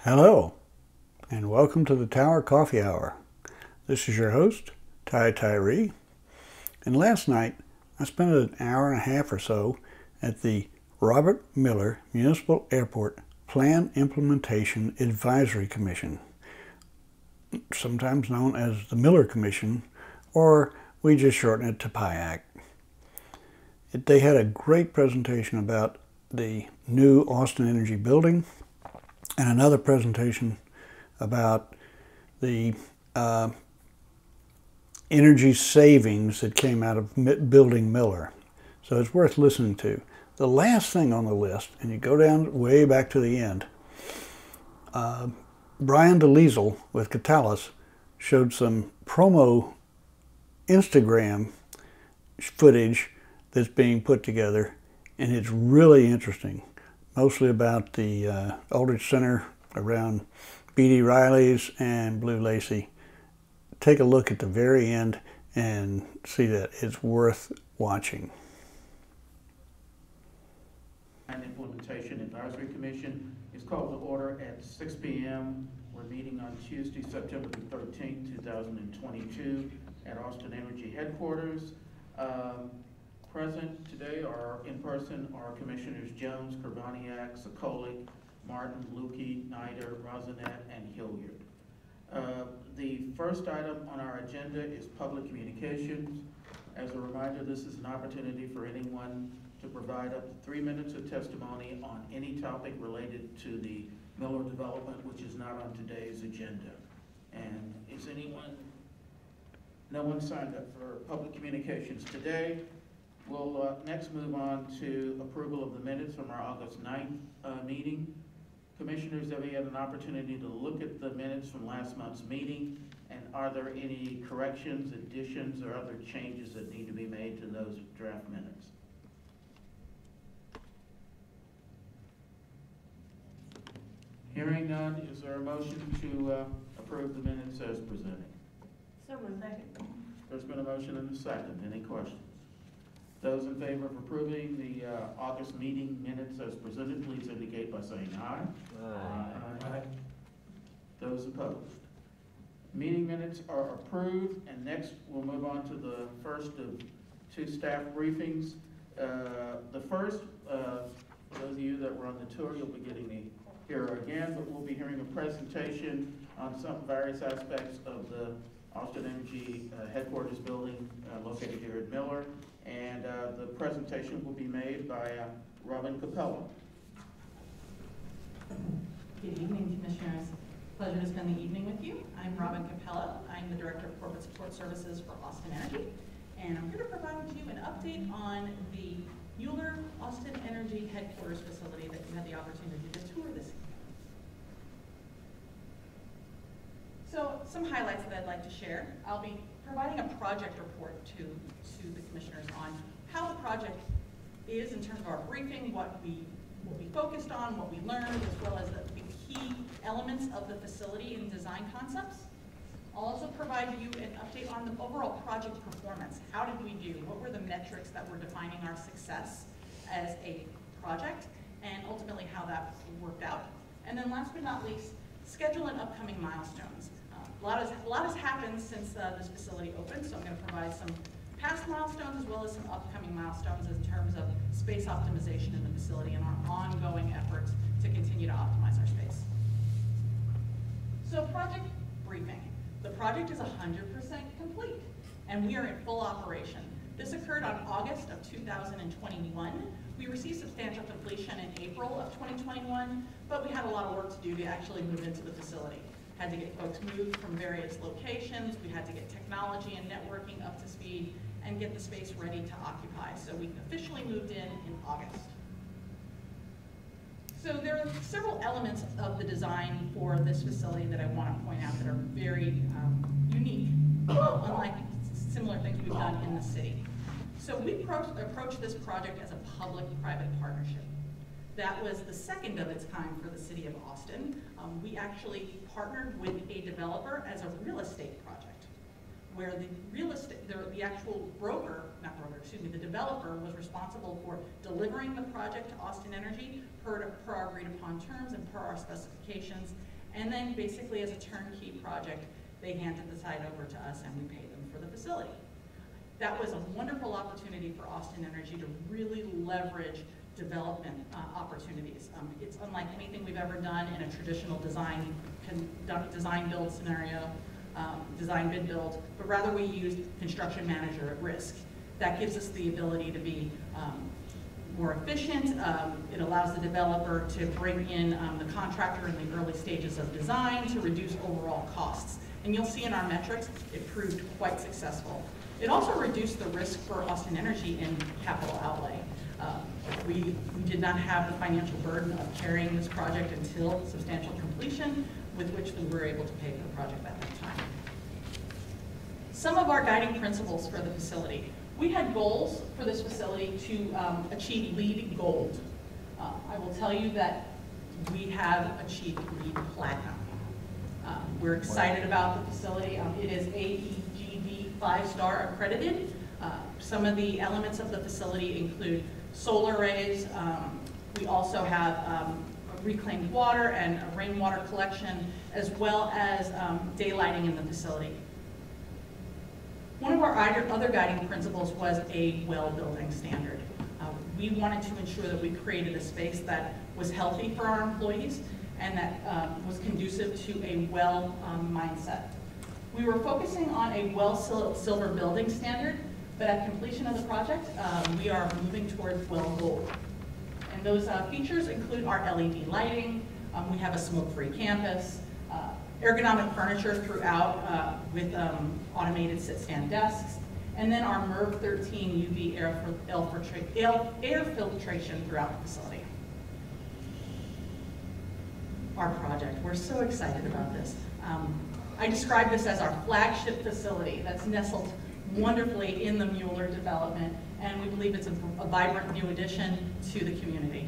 Hello, and welcome to the Tower Coffee Hour. This is your host, Tyree, and last night I spent an hour and a half or so at the Robert Mueller Municipal Airport Plan Implementation Advisory Commission, sometimes known as the Mueller Commission, or we just shorten it to PIAC. They had a great presentation about the new Austin Energy building, and another presentation about the energy savings that came out of building Mueller. So it's worth listening to. The last thing on the list, and you go down way back to the end, Brian DeLiesel with Catellus showed some promo Instagram footage that's being put together, and it's really interesting. Mostly about the Aldrich Center around B.D. Riley's and Blue Lacy. Take a look at the very end and see that it's worth watching. An Implementation Advisory Commission is called to order at 6 p.m. We're meeting on Tuesday, September the 13th, 2022 at Austin Energy headquarters. Present today are in person are Commissioners Jones, Kerbaniak, Sokolik, Martin, Lukey, Nider, Rosinette, and Hilliard. The first item on our agenda is public communications. As a reminder, this is an opportunity for anyone to provide up to 3 minutes of testimony on any topic related to the Mueller development, which is not on today's agenda. And is anyone, no one signed up for public communications today. We'll next move on to approval of the minutes from our August 9th meeting. Commissioners, have you had an opportunity to look at the minutes from last month's meeting? And are there any corrections, additions, or other changes that need to be made to those draft minutes? Hearing none, is there a motion to approve the minutes as presented? So moved. Second. There's been a motion and a second. Any questions? Those in favor of approving the August meeting minutes as presented, please indicate by saying aye. Aye. Aye. Those opposed? Meeting minutes are approved, and next we'll move on to the first of two staff briefings. The first, for those of you that were on the tour, you'll be getting to hear again, but we'll be hearing a presentation on some various aspects of the Austin Energy headquarters building located here at Mueller. And the presentation will be made by Robin Capella. Good evening, Commissioners. Pleasure to spend the evening with you. I'm Robin Capella. I'm the Director of Corporate Support Services for Austin Energy. And I'm here to provide you an update on the Mueller Austin Energy headquarters facility that you had the opportunity to tour this evening. So some highlights that I'd like to share. I'll be providing a project report to the Commissioners on how the project is in terms of our briefing, what we focused on, what we learned, as well as the key elements of the facility and design concepts. I'll also provide you an update on the overall project performance. How did we do? What were the metrics that were defining our success as a project, and ultimately how that worked out. And then last but not least, schedule and upcoming milestones. A lot has happened since this facility opened, so I'm going to provide some past milestones as well as some upcoming milestones in terms of space optimization in the facility and our ongoing efforts to continue to optimize our space. So project briefing. The project is 100% complete, and we are in full operation. This occurred on August of 2021. We received substantial completion in April of 2021, but we had a lot of work to do to actually move into the facility. Had to get folks moved from various locations. We had to get technology and networking up to speed and get the space ready to occupy. So we officially moved in August. So there are several elements of the design for this facility that I want to point out that are very unique, unlike similar things we've done in the city. So we approached this project as a public-private partnership. That was the second of its kind for the city of Austin. We actually partnered with a developer as a real estate project, where the actual the developer was responsible for delivering the project to Austin Energy per our agreed upon terms and per our specifications, And then basically as a turnkey project, they handed the site over to us and we paid them for the facility. That was a wonderful opportunity for Austin Energy to really leverage development opportunities. It's unlike anything we've ever done in a traditional design build scenario, design bid build, but rather we used construction manager at risk. That gives us the ability to be more efficient. It allows the developer to bring in the contractor in the early stages of design to reduce overall costs. And you'll see in our metrics, it proved quite successful. It also reduced the risk for Austin Energy in capital outlay. We did not have the financial burden of carrying this project until substantial completion, with which we were able to pay for the project at that time. Some of our guiding principles for the facility. We had goals for this facility to achieve LEED Gold. I will tell you that we have achieved LEED Platinum. We're excited about the facility. It is AEGV 5-star accredited. Some of the elements of the facility include solar arrays. We also have reclaimed water and a rainwater collection, as well as daylighting in the facility. One of our other guiding principles was a well building standard. We wanted to ensure that we created a space that was healthy for our employees and that was conducive to a well mindset. We were focusing on a well silver building standard, but at completion of the project, we are moving towards well gold. And those features include our LED lighting. We have a smoke-free campus, ergonomic furniture throughout with automated sit-stand desks, and then our MERV 13 UV air filtration throughout the facility. Our project, we're so excited about this. I describe this as our flagship facility that's nestled wonderfully in the Mueller development, and we believe it's a vibrant new addition to the community.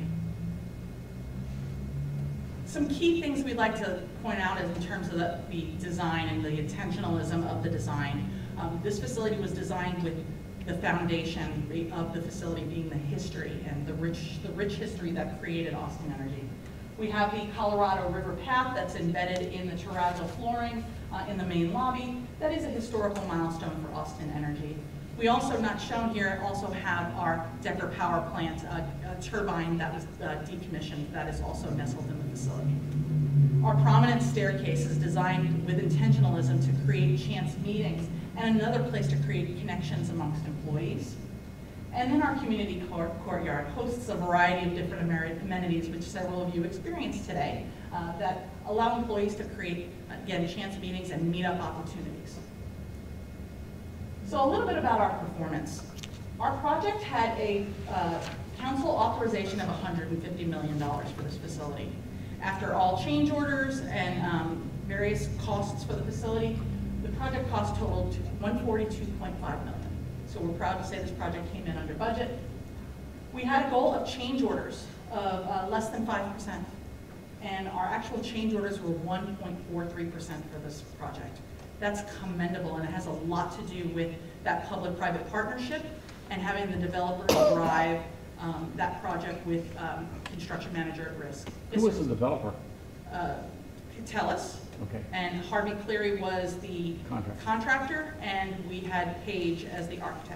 Some key things we'd like to point out is in terms of the design and the intentionalism of the design. This facility was designed with the foundation of the facility being the history and the rich history that created Austin Energy. We have the Colorado River path that's embedded in the terrazzo flooring in the main lobby. That is a historical milestone for Austin Energy. We also, not shown here, also have our Decker power plant turbine that was decommissioned that is also nestled in the facility. Our prominent staircase is designed with intentionalism to create chance meetings and another place to create connections amongst employees. And then our community courtyard hosts a variety of different amenities, which several of you experienced today, that allow employees to create, again, chance meetings and meetup opportunities. So a little bit about our performance. Our project had a council authorization of $150 million for this facility. After all change orders and various costs for the facility, the project cost totaled $142.5 million. So we're proud to say this project came in under budget. We had a goal of change orders of less than 5%, and our actual change orders were 1.43% for this project. That's commendable, and it has a lot to do with that public-private partnership and having the developer drive that project with construction manager at risk. Who was the developer? Catellus. Okay. And Harvey Cleary was the contractor, and we had Page as the architect.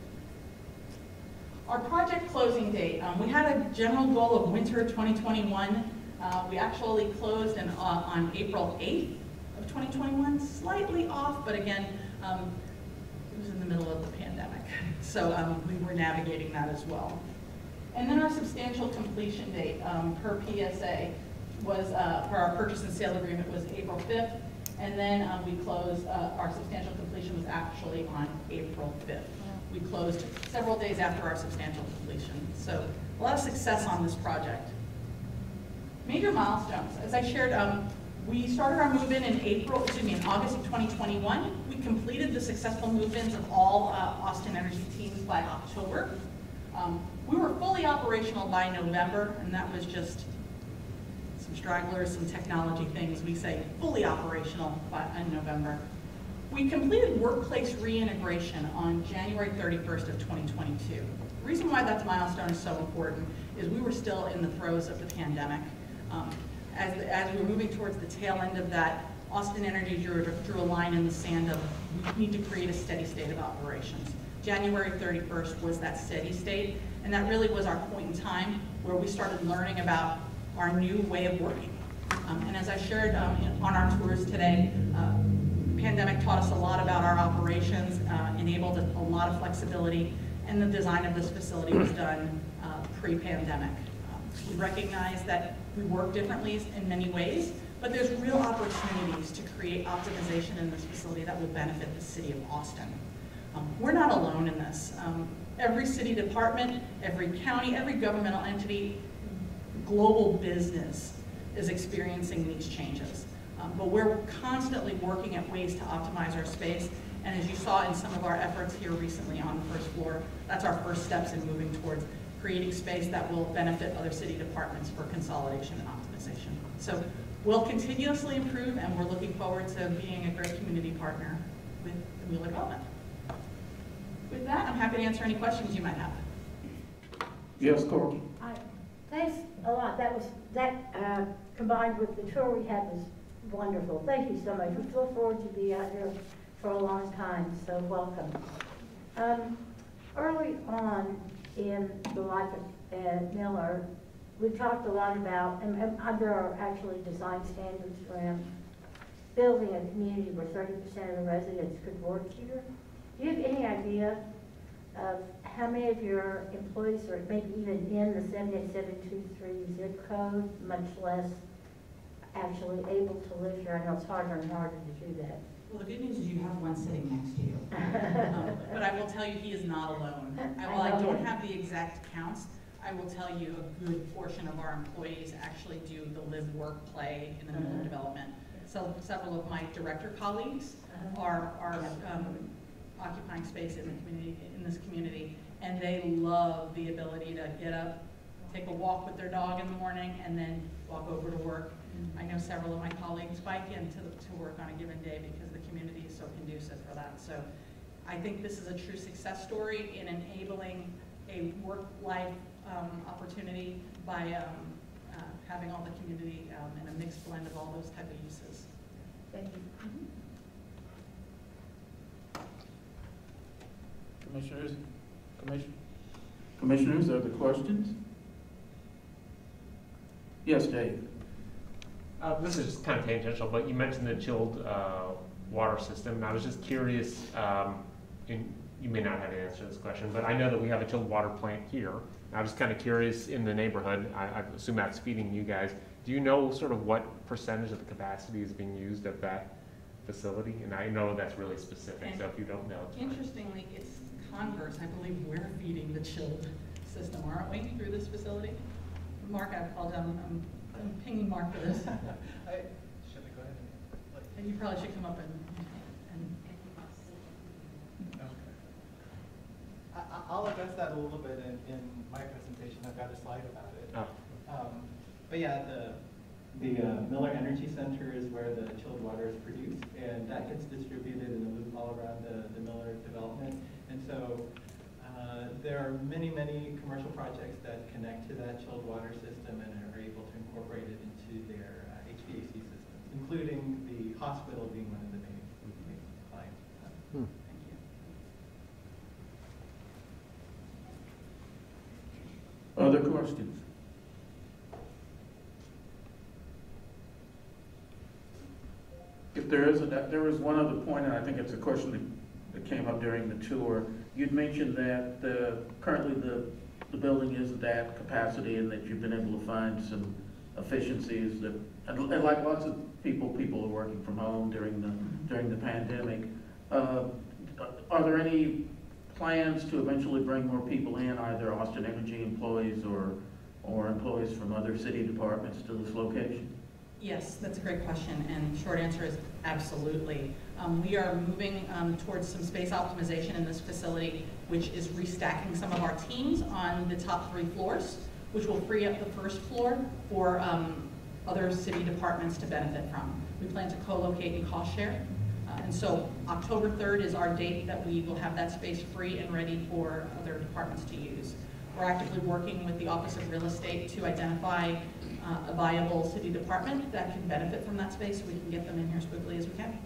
Our project closing date, we had a general goal of winter 2021. We actually closed on April 8th of 2021, slightly off, but again, it was in the middle of the pandemic. So we were navigating that as well. And then our substantial completion date per PSA was, for our purchase and sale agreement, was April 5th. And then we closed, our substantial completion was actually on April 5th. We closed several days after our substantial completion. So a lot of success on this project. Major milestones. As I shared, we started our move-in in August of 2021. We completed the successful move-ins of all Austin Energy teams by October. We were fully operational by November, and that was just some stragglers, some technology things. We say fully operational in November. We completed workplace reintegration on January 31st of 2022. The reason why that milestone is so important is we were still in the throes of the pandemic. as we were moving towards the tail end of that, Austin Energy drew a line in the sand of we need to create a steady state of operations. January 31st was that steady state, and that really was our point in time where we started learning about our new way of working. And as I shared on our tours today, pandemic taught us a lot about our operations, enabled a lot of flexibility, and the design of this facility was done pre-pandemic. We recognize that we work differently in many ways, but there's real opportunities to create optimization in this facility that will benefit the city of Austin. We're not alone in this. Every city department, every county, every governmental entity, global business is experiencing these changes. But we're constantly working at ways to optimize our space. And as you saw in some of our efforts here recently on the first floor, that's our first steps in moving towards creating space that will benefit other city departments for consolidation and optimization. So we'll continuously improve, and we're looking forward to being a great community partner with the Mueller development. With that, I'm happy to answer any questions you might have. Yes, Corky. Thanks a lot. That combined with the tour we had was wonderful. Thank you so much. We look forward to be out here for a long time, so welcome. Early on in the life of Mueller, we talked a lot about, and under our actually design standards around building a community where 30% of the residents could work here. Do you have any idea of how many of your employees are maybe even in the 78723 zip code, much less actually able to live here? I know it's harder and harder to do that. Well, the good news is you have one sitting next to you. But I will tell you, he is not alone. While I don't have the exact counts, I will tell you a good portion of our employees actually do the live, work, play in the Mueller development. So several of my director colleagues are occupying space in the community, in this community, and they love the ability to get up, take a walk with their dog in the morning, and then walk over to work. I know several of my colleagues bike into work on a given day because the community is so conducive for that. So I think this is a true success story in enabling a work-life opportunity by having all the community in a mixed blend of all those type of uses. Thank you. Commissioners, other questions? Yes, Dave. This is just kind of tangential, but you mentioned the chilled water system, and I was just curious, and you may not have to answer this question, but I know that we have a chilled water plant here. I was kind of curious in the neighborhood, I assume that's feeding you guys. Do you know sort of what percentage of the capacity is being used of that facility? And I know that's really specific, so if you don't know. Interestingly, it's converse. I believe we're feeding the chilled system, aren't we, through this facility? Mark, I apologize. I'm pinging Mark for this. Should I go ahead And you probably should come up and okay. I'll address that a little bit in my presentation. I've got a slide about it. Oh. But yeah, the Mueller Energy Center is where the chilled water is produced, and that gets distributed in a loop all around the Mueller development. And so there are many, many commercial projects that connect to that chilled water system and are able to incorporate it into their HVAC systems, including the hospital being one of the main clients. Thank you. Other questions? If there isn't, there was one other point, and I think it's a question that came up during the tour. You'd mentioned that currently the building isn't at capacity, and that you've been able to find some efficiencies that, and like lots of people are working from home during the pandemic. Are there any plans to eventually bring more people in, either Austin Energy employees or employees from other city departments to this location? Yes, that's a great question, and short answer is absolutely. We are moving towards some space optimization in this facility, which is restacking some of our teams on the top 3 floors, which will free up the first floor for other city departments to benefit from. We plan to co-locate and cost share. And so October 3rd is our date that we will have that space free and ready for other departments to use. We're actively working with the Office of Real Estate to identify a viable city department that can benefit from that space, so we can get them in here as quickly as we can.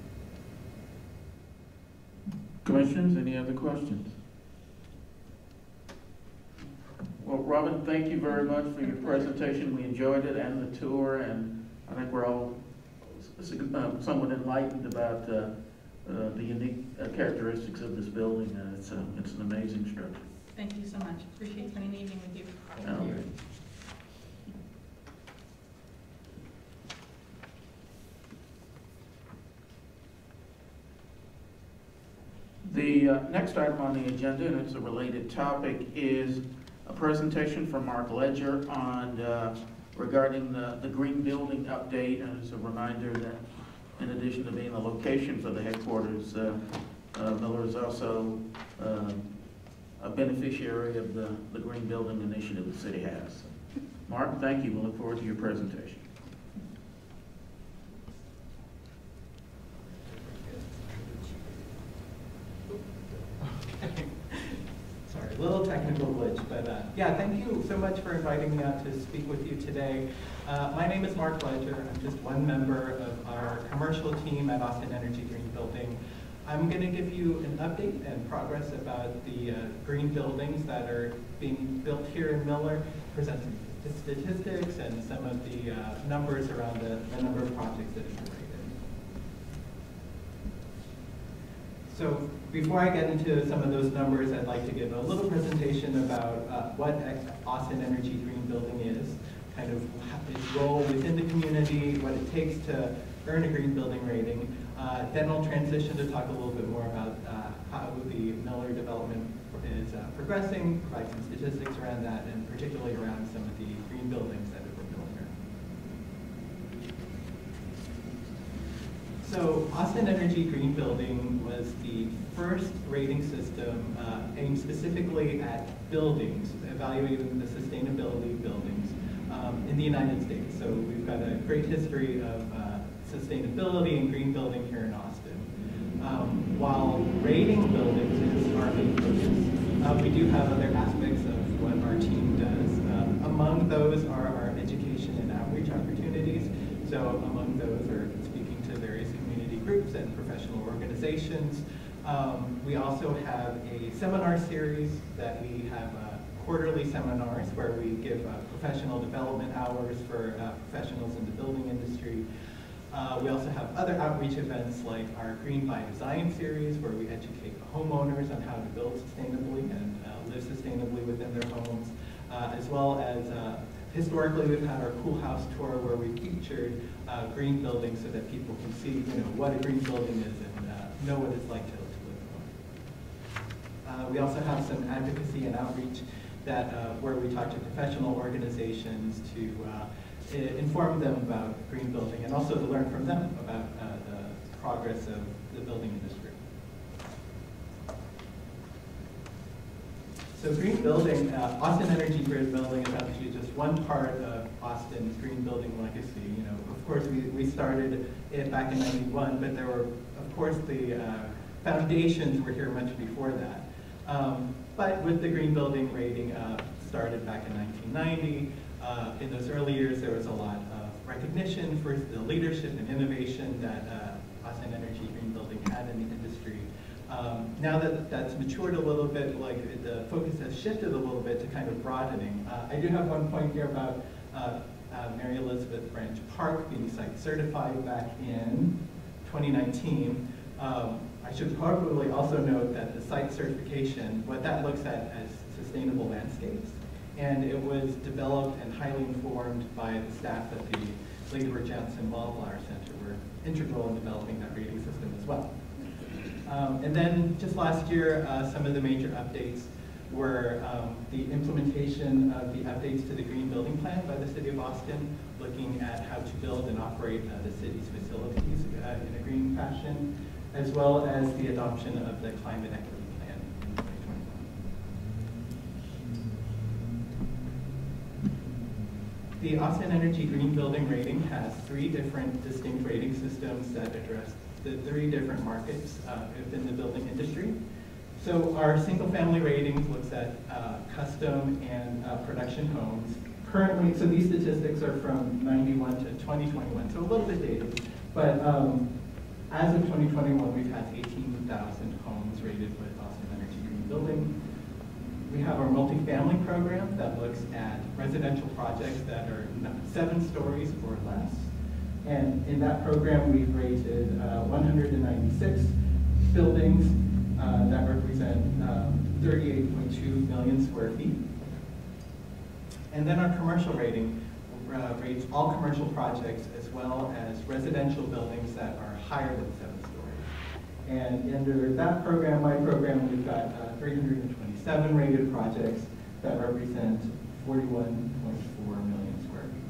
Commissioners, any other questions? Well, Robin, thank you very much for your presentation. We enjoyed it and the tour, and I think we're all somewhat enlightened about the unique characteristics of this building. It's an amazing structure. Thank you so much. Appreciate spending the evening with you. Thank you. The next item on the agenda, and it's a related topic, is a presentation from Mark Ledger on regarding the green building update. And as a reminder that in addition to being the location for the headquarters, Mueller is also a beneficiary of the green building initiative the city has. Mark, thank you. We'll look forward to your presentation. Sorry, a little technical glitch, but yeah, thank you so much for inviting me out to speak with you today. My name is Mark Ledger. I'm just one member of our commercial team at Austin Energy Green Building. I'm going to give you an update and progress about the green buildings that are being built here in Mueller, present some statistics and some of the numbers around the number of projects that have been rated. So before I get into some of those numbers, I'd like to give a little presentation about what Austin Energy Green Building is, kind of its role within the community, what it takes to earn a green building rating. Then I'll transition to talk a little bit more about how the Mueller development is progressing, provide some statistics around that, and particularly around some of the green buildings that have been built here. So Austin Energy Green Building was the first rating system aimed specifically at buildings, evaluating the sustainability of buildings in the United States. So we've got a great history of sustainability and green building here in Austin. While rating buildings is our main focus, we do have other aspects of what our team does. Among those are our education and outreach opportunities. So among those are speaking to various community groups and professional organizations. We also have a seminar series that we have quarterly seminars where we give professional development hours for professionals in the building industry. We also have other outreach events like our Green by Design series, where we educate homeowners on how to build sustainably and live sustainably within their homes, as well as historically we've had our Cool House tour where we featured green buildings so that people can see, what a green building is and know what it's like to live in. We also have some advocacy and outreach that where we talk to professional organizations to inform them about green building and also to learn from them about the progress of the building industry. So green building, Austin Energy Green Building is actually just one part of Austin's green building legacy. Of course, we started it back in '91, but there were, of course, the foundations were here much before that. But with the green building rating started back in 1990, in those early years, there was a lot of recognition for the leadership and innovation that Austin Energy Green Building had in the industry. Now that that's matured a little bit, the focus has shifted a little bit to kind of broadening. I do have one point here about Mary Elizabeth Branch Park being site certified back in 2019. I should probably also note that the site certification, what that looks at as sustainable landscapes, and it was developed and highly informed by the staff at the Lady Bird Johnson Wildflower Center. Were integral in developing that rating system as well. And then just last year, some of the major updates were the implementation of the updates to the Green Building Plan by the City of Austin, looking at how to build and operate the city's facilities in a green fashion, as well as the adoption of the Climate Equity Plan in 2021. The Austin Energy Green Building Rating has 3 different distinct rating systems that address the 3 different markets within the building industry. So our single-family ratings looks at custom and production homes. Currently, so these statistics are from 91 to 2021, so a little bit dated. But as of 2021, we've had 18,000 homes rated with Austin Energy Green Building. We have our multifamily program that looks at residential projects that are 7 stories or less. And in that program, we've rated 196 buildings that represent 38.2 million square feet. And then our commercial rating rates all commercial projects as well as residential buildings that are higher than 7 stories. And under that program, my program, we've got 327 rated projects that represent 41.4 million square feet.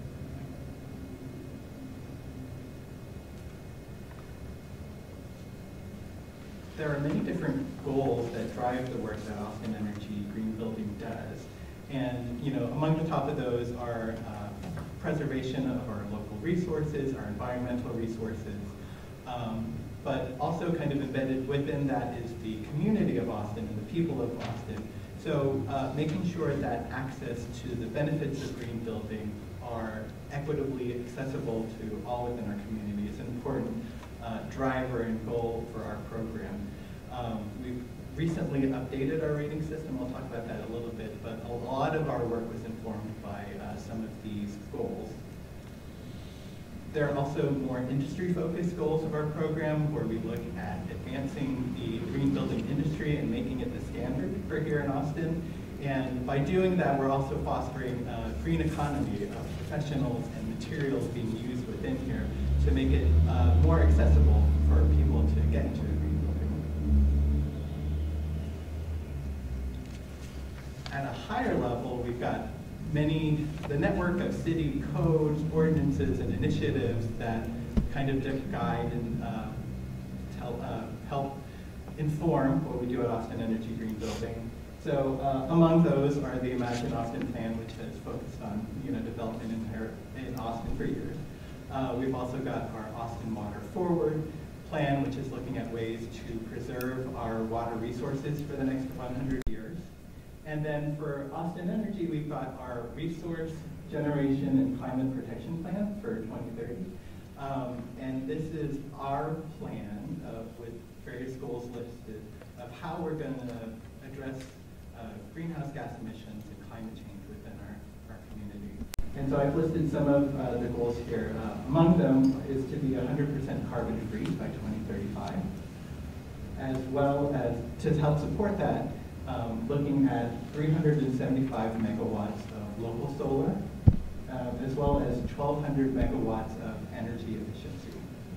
There are many different goals that drive the work that Austin Energy Green Building does. And among the top of those are preservation of our local resources, our environmental resources, but also kind of embedded within that is the community of Austin and the people of Austin. So making sure that access to the benefits of green building are equitably accessible to all within our community is an important driver and goal for our program. We've recently updated our rating system. I'll talk about that a little bit, but a lot of our work was informed by some of these goals. There are also more industry-focused goals of our program where we look at advancing the green building industry and making it the standard for here in Austin. And by doing that, we're also fostering a green economy of professionals and materials being used within here to make it more accessible for people to get into a green building. At a higher level, we've got the network of city codes, ordinances, and initiatives that kind of guide and help inform what we do at Austin Energy Green Building. So among those are the Imagine Austin plan, which has focused on development in Austin for years. We've also got our Austin Water Forward plan, which is looking at ways to preserve our water resources for the next 100 years. And then for Austin Energy, we've got our Resource Generation and Climate Protection Plan for 2030. And this is our plan with various goals listed of how we're going to address greenhouse gas emissions and climate change within our community. And so I've listed some of the goals here. Among them is to be 100% carbon free by 2035, as well as to help support that, looking at 375 megawatts of local solar, as well as 1,200 megawatts of energy efficiency.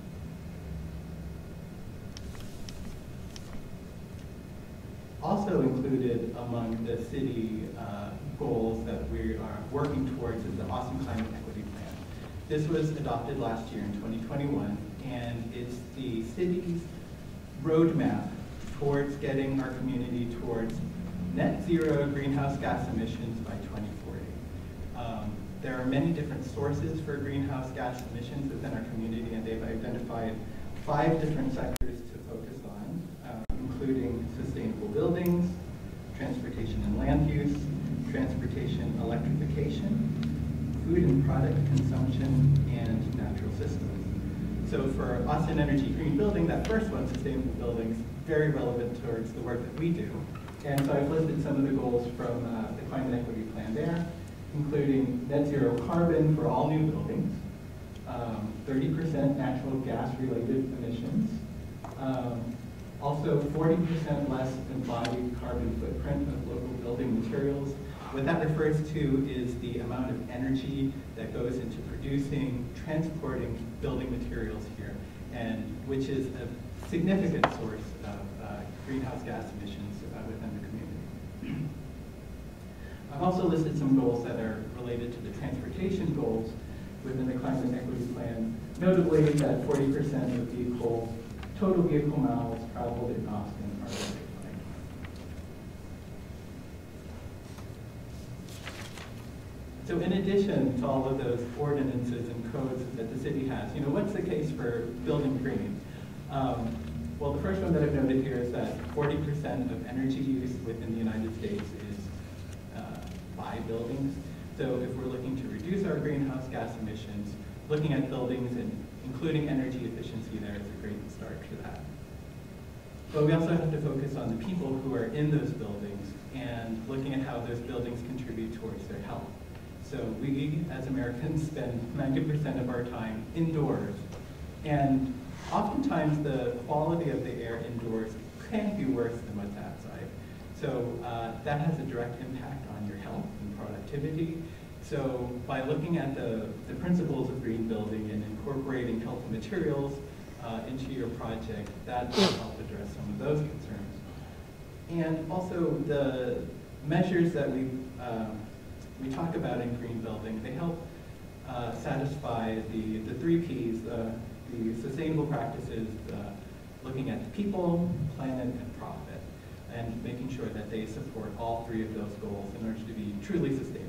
Also included among the city goals that we are working towards is the Austin Climate Equity Plan. This was adopted last year in 2021, and it's the city's roadmap towards getting our community towards net zero greenhouse gas emissions by 2040. There are many different sources for greenhouse gas emissions within our community, and they've identified 5 different sectors to focus on, including sustainable buildings, transportation and land use, transportation electrification, food and product consumption, and natural systems. So for Austin Energy Green Building, that first one, sustainable buildings, very relevant towards the work that we do. And so I've listed some of the goals from the Climate Equity Plan there, including net zero carbon for all new buildings, 30% natural gas-related emissions, also 40% less embodied carbon footprint of local building materials. What that refers to is the amount of energy that goes into producing, transporting building materials here, and which is a significant source of greenhouse gas emissions within the community. I've also listed some goals that are related to the transportation goals within the Climate Equity Plan, notably that 40% of total vehicle miles traveled in Austin are electrified. So in addition to all of those ordinances and codes that the city has, what's the case for building green? Well, the first one that I've noted here is that 40% of energy use within the United States is by buildings. So if we're looking to reduce our greenhouse gas emissions, looking at buildings and including energy efficiency there is a great start for that. But we also have to focus on the people who are in those buildings and looking at how those buildings contribute towards their health. So we, as Americans, spend 90% of our time indoors. And oftentimes the quality of the air indoors can be worse than what's outside. So that has a direct impact on your health and productivity. So by looking at the principles of green building and incorporating healthy materials into your project, that will help address some of those concerns. And also the measures that we talk about in green building, they help satisfy the 3 Ps, the sustainable practices, looking at the people, planet, and profit, and making sure that they support all 3 of those goals in order to be truly sustainable.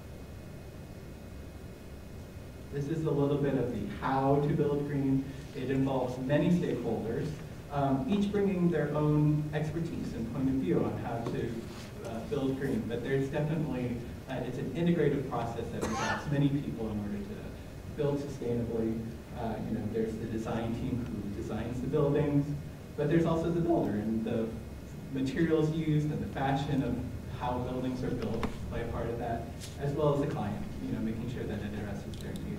This is a little bit of the how to build green. It involves many stakeholders, each bringing their own expertise and point of view on how to build green. But there's definitely, it's an integrative process that involves many people in order to build sustainably. There's the design team who designs the buildings, but there's also the builder, and the materials used and the fashion of how buildings are built play a part of that, as well as the client, making sure that it addresses their needs.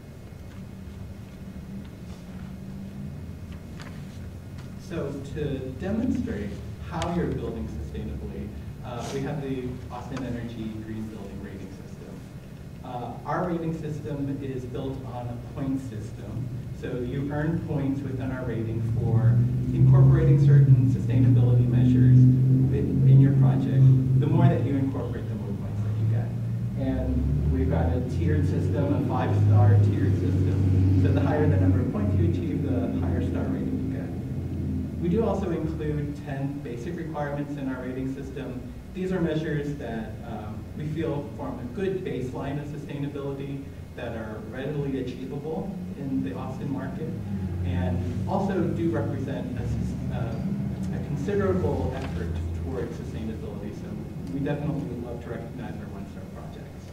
So to demonstrate how you're building sustainably, we have the Austin Energy Green Building Rating System. Our rating system is built on a point system. So you earn points within our rating for incorporating certain sustainability measures in your project. The more that you incorporate, the more points that you get. And we've got a tiered system, a 5-star tiered system. So the higher the number of points you achieve, the higher star rating you get. We do also include 10 basic requirements in our rating system. These are measures that we feel form a good baseline of sustainability that are readily achievable in the Austin market, and also do represent a considerable effort towards sustainability. So we definitely would love to recognize our one-star projects.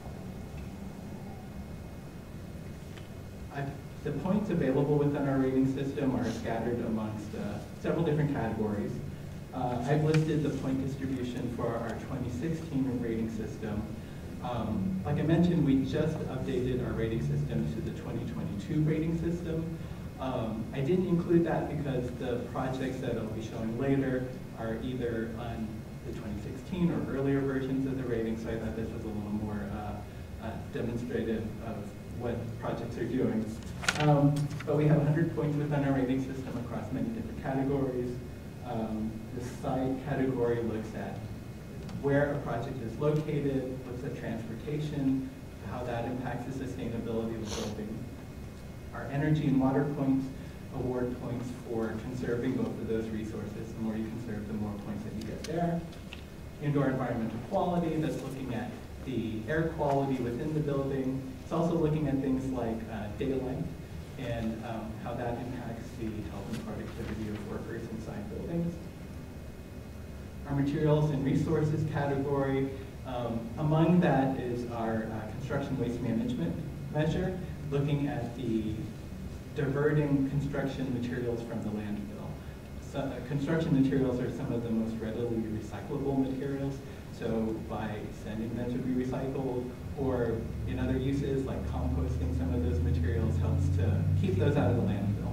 The points available within our rating system are scattered amongst several different categories. I've listed the point distribution for our 2016 rating system. Like I mentioned, we just updated our rating system to the 2022 rating system. I didn't include that because the projects that I'll be showing later are either on the 2016 or earlier versions of the rating, so I thought this was a little more demonstrative of what projects are doing. But we have 100 points within our rating system across many different categories. The site category looks at where a project is located, looks at transportation, how that impacts the sustainability of the building. Our energy and water points award points for conserving both of those resources. The more you conserve, the more points that you get there. Indoor environmental quality, that's looking at the air quality within the building. It's also looking at things like daylight and how that impacts the health and productivity of workers inside buildings. Our materials and resources category, among that is our construction waste management measure, looking at the diverting construction materials from the landfill. So, construction materials are some of the most readily recyclable materials, so by sending them to be recycled or in other uses like composting some of those materials helps to keep those out of the landfill.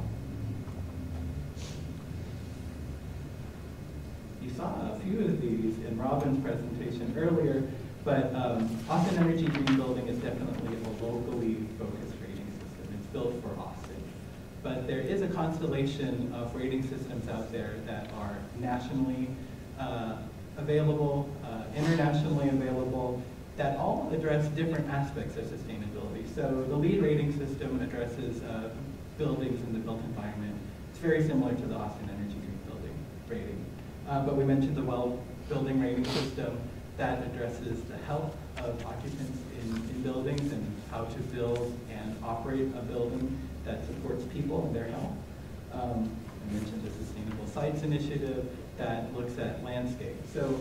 You saw a few of these in Robin's presentation earlier, but Austin Energy Green Building is definitely a locally focused rating system. It's built for Austin. But there is a constellation of rating systems out there that are nationally available, internationally available, that all address different aspects of sustainability. So the LEED rating system addresses buildings in the built environment. It's very similar to the Austin Energy Green Building rating. But we mentioned the WELL building rating system that addresses the health of occupants in buildings and how to build and operate a building that supports people and their health. I mentioned the Sustainable Sites Initiative that looks at landscape. So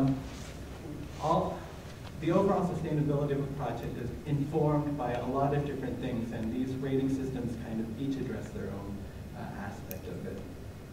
the overall sustainability of a project is informed by a lot of different things, and these rating systems kind of each address their own aspect of it.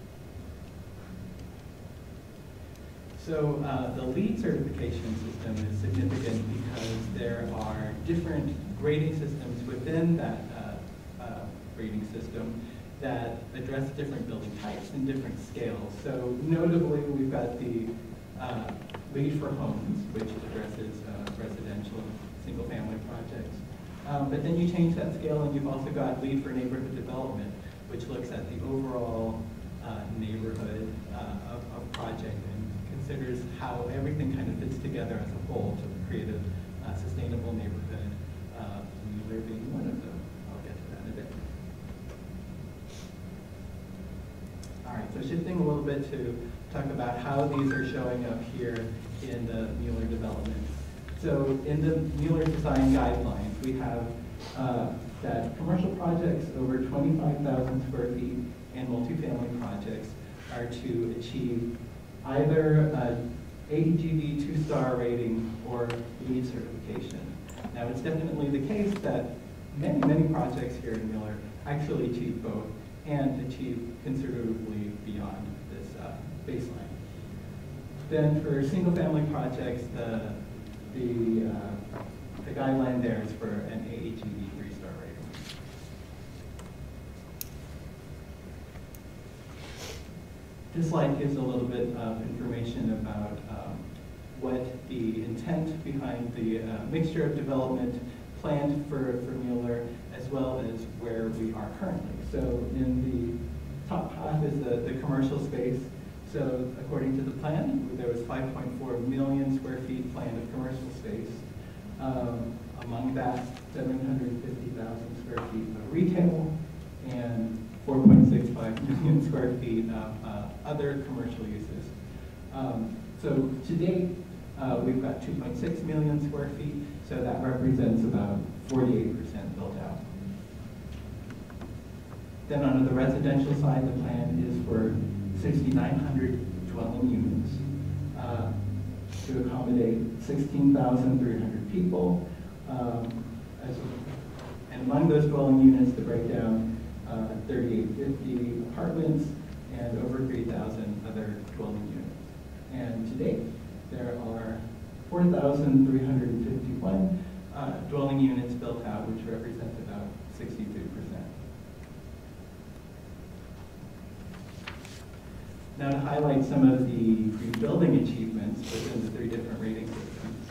So the LEED certification system is significant because there are different grading systems within that rating system that address different building types and different scales. So notably, we've got the LEED for homes, which addresses residential single-family projects. But then you change that scale, and you've also got LEED for neighborhood development, which looks at the overall neighborhood of project and considers how everything kind of fits together as a whole to create a sustainable neighborhood, Mueller being one of them. I'll get to that in a bit. All right, so shifting a little bit to talk about how these are showing up here in the Mueller development. So in the Mueller design guidelines, we have that commercial projects over 25,000 square feet and multifamily projects are to achieve either AGV 2-star rating or LEED certification. Now, it's definitely the case that many projects here in Mueller actually achieve both and achieve considerably beyond this baseline. Then for single-family projects, the guideline there is for an AGV 3-star rating. This slide gives a little bit of information about what the intent behind the mixture of development planned for Mueller, as well as where we are currently. So in the top half is the commercial space. So according to the plan, there was 5.4 million square feet planned of commercial space. Among that, 750,000 square feet of retail and 4.65 million square feet of other commercial uses. So to date, we've got 2.6 million square feet, so that represents about 48% built out. Then on the residential side, the plan is for 6,900 dwelling units to accommodate 16,300 people. And among those dwelling units, the breakdown, 3,850 apartments and over 3,000 other dwelling units. And to date, there are 4,351 dwelling units built out, which represents about 63%. Now to highlight some of the green building achievements within the 3 different rating systems.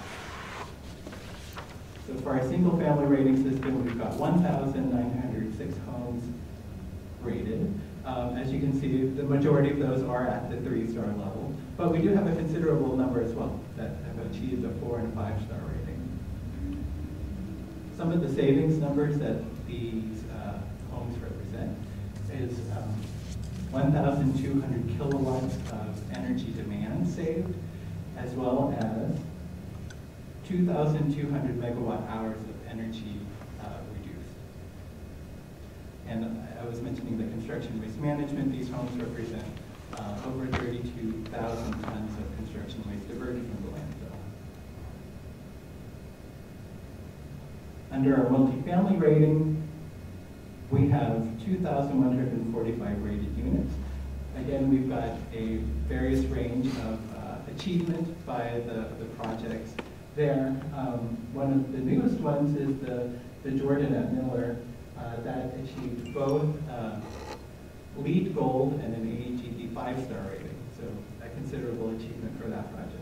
So for our single family rating system, we've got 1,906 homes rated. As you can see, the majority of those are at the 3-star level, but we do have a considerable number as well that have achieved a 4- and 5-star rating. Some of the savings numbers that these homes represent is 1,200 kilowatts of energy demand saved, as well as 2,200 megawatt hours of energy reduced. And I was mentioning the construction waste management. These homes represent over 32,000 tons of construction waste diverted from the landfill. Under our multifamily rating, we have 2,145 rated units. Again, we've got a various range of achievement by the projects there. One of the newest ones is the Jordan at Mueller that achieved both LEED Gold and an AGV 5-star rating. So a considerable achievement for that project.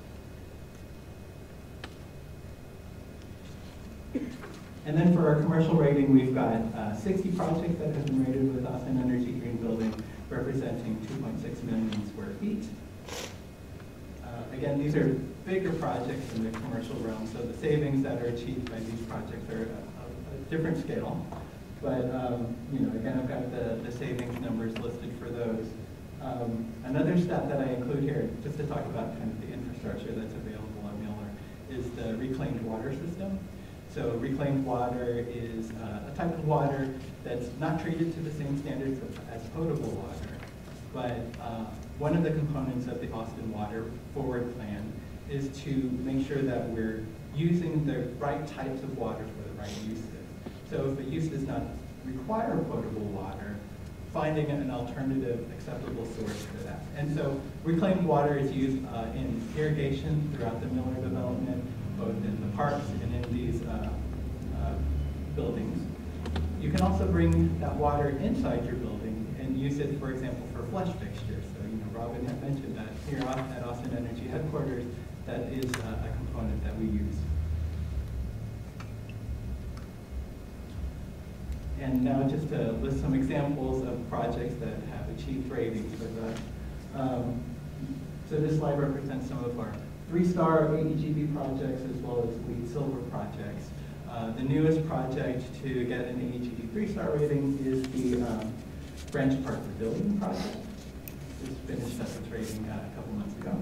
And then for our commercial rating, we've got 60 projects that have been rated with us in Energy Green Building, representing 2.6 million square feet. Again, these are bigger projects in the commercial realm, so the savings that are achieved by these projects are a different scale. But you know, again, I've got the savings numbers listed for those. Another stat that I include here, just to talk about kind of the infrastructure that's available at Mueller, is the reclaimed water system. So reclaimed water is a type of water that's not treated to the same standards as potable water. but one of the components of the Austin Water Forward Plan is to make sure that we're using the right types of water for the right uses. So if a use does not require potable water, finding an alternative acceptable source for that. And so reclaimed water is used in irrigation throughout the Mueller development, both in the parks and in these buildings. You can also bring that water inside your building and use it, for example, for flush fixtures. So, Robin had mentioned that here at Austin Energy headquarters, that is a component that we use. And now just to list some examples of projects that have achieved ratings with us. So this slide represents some of our 3-star AEGB projects as well as LEED Silver projects. The newest project to get an AEGB 3-star rating is the Branch Park Pavilion project. Just finished up its rating a couple months ago.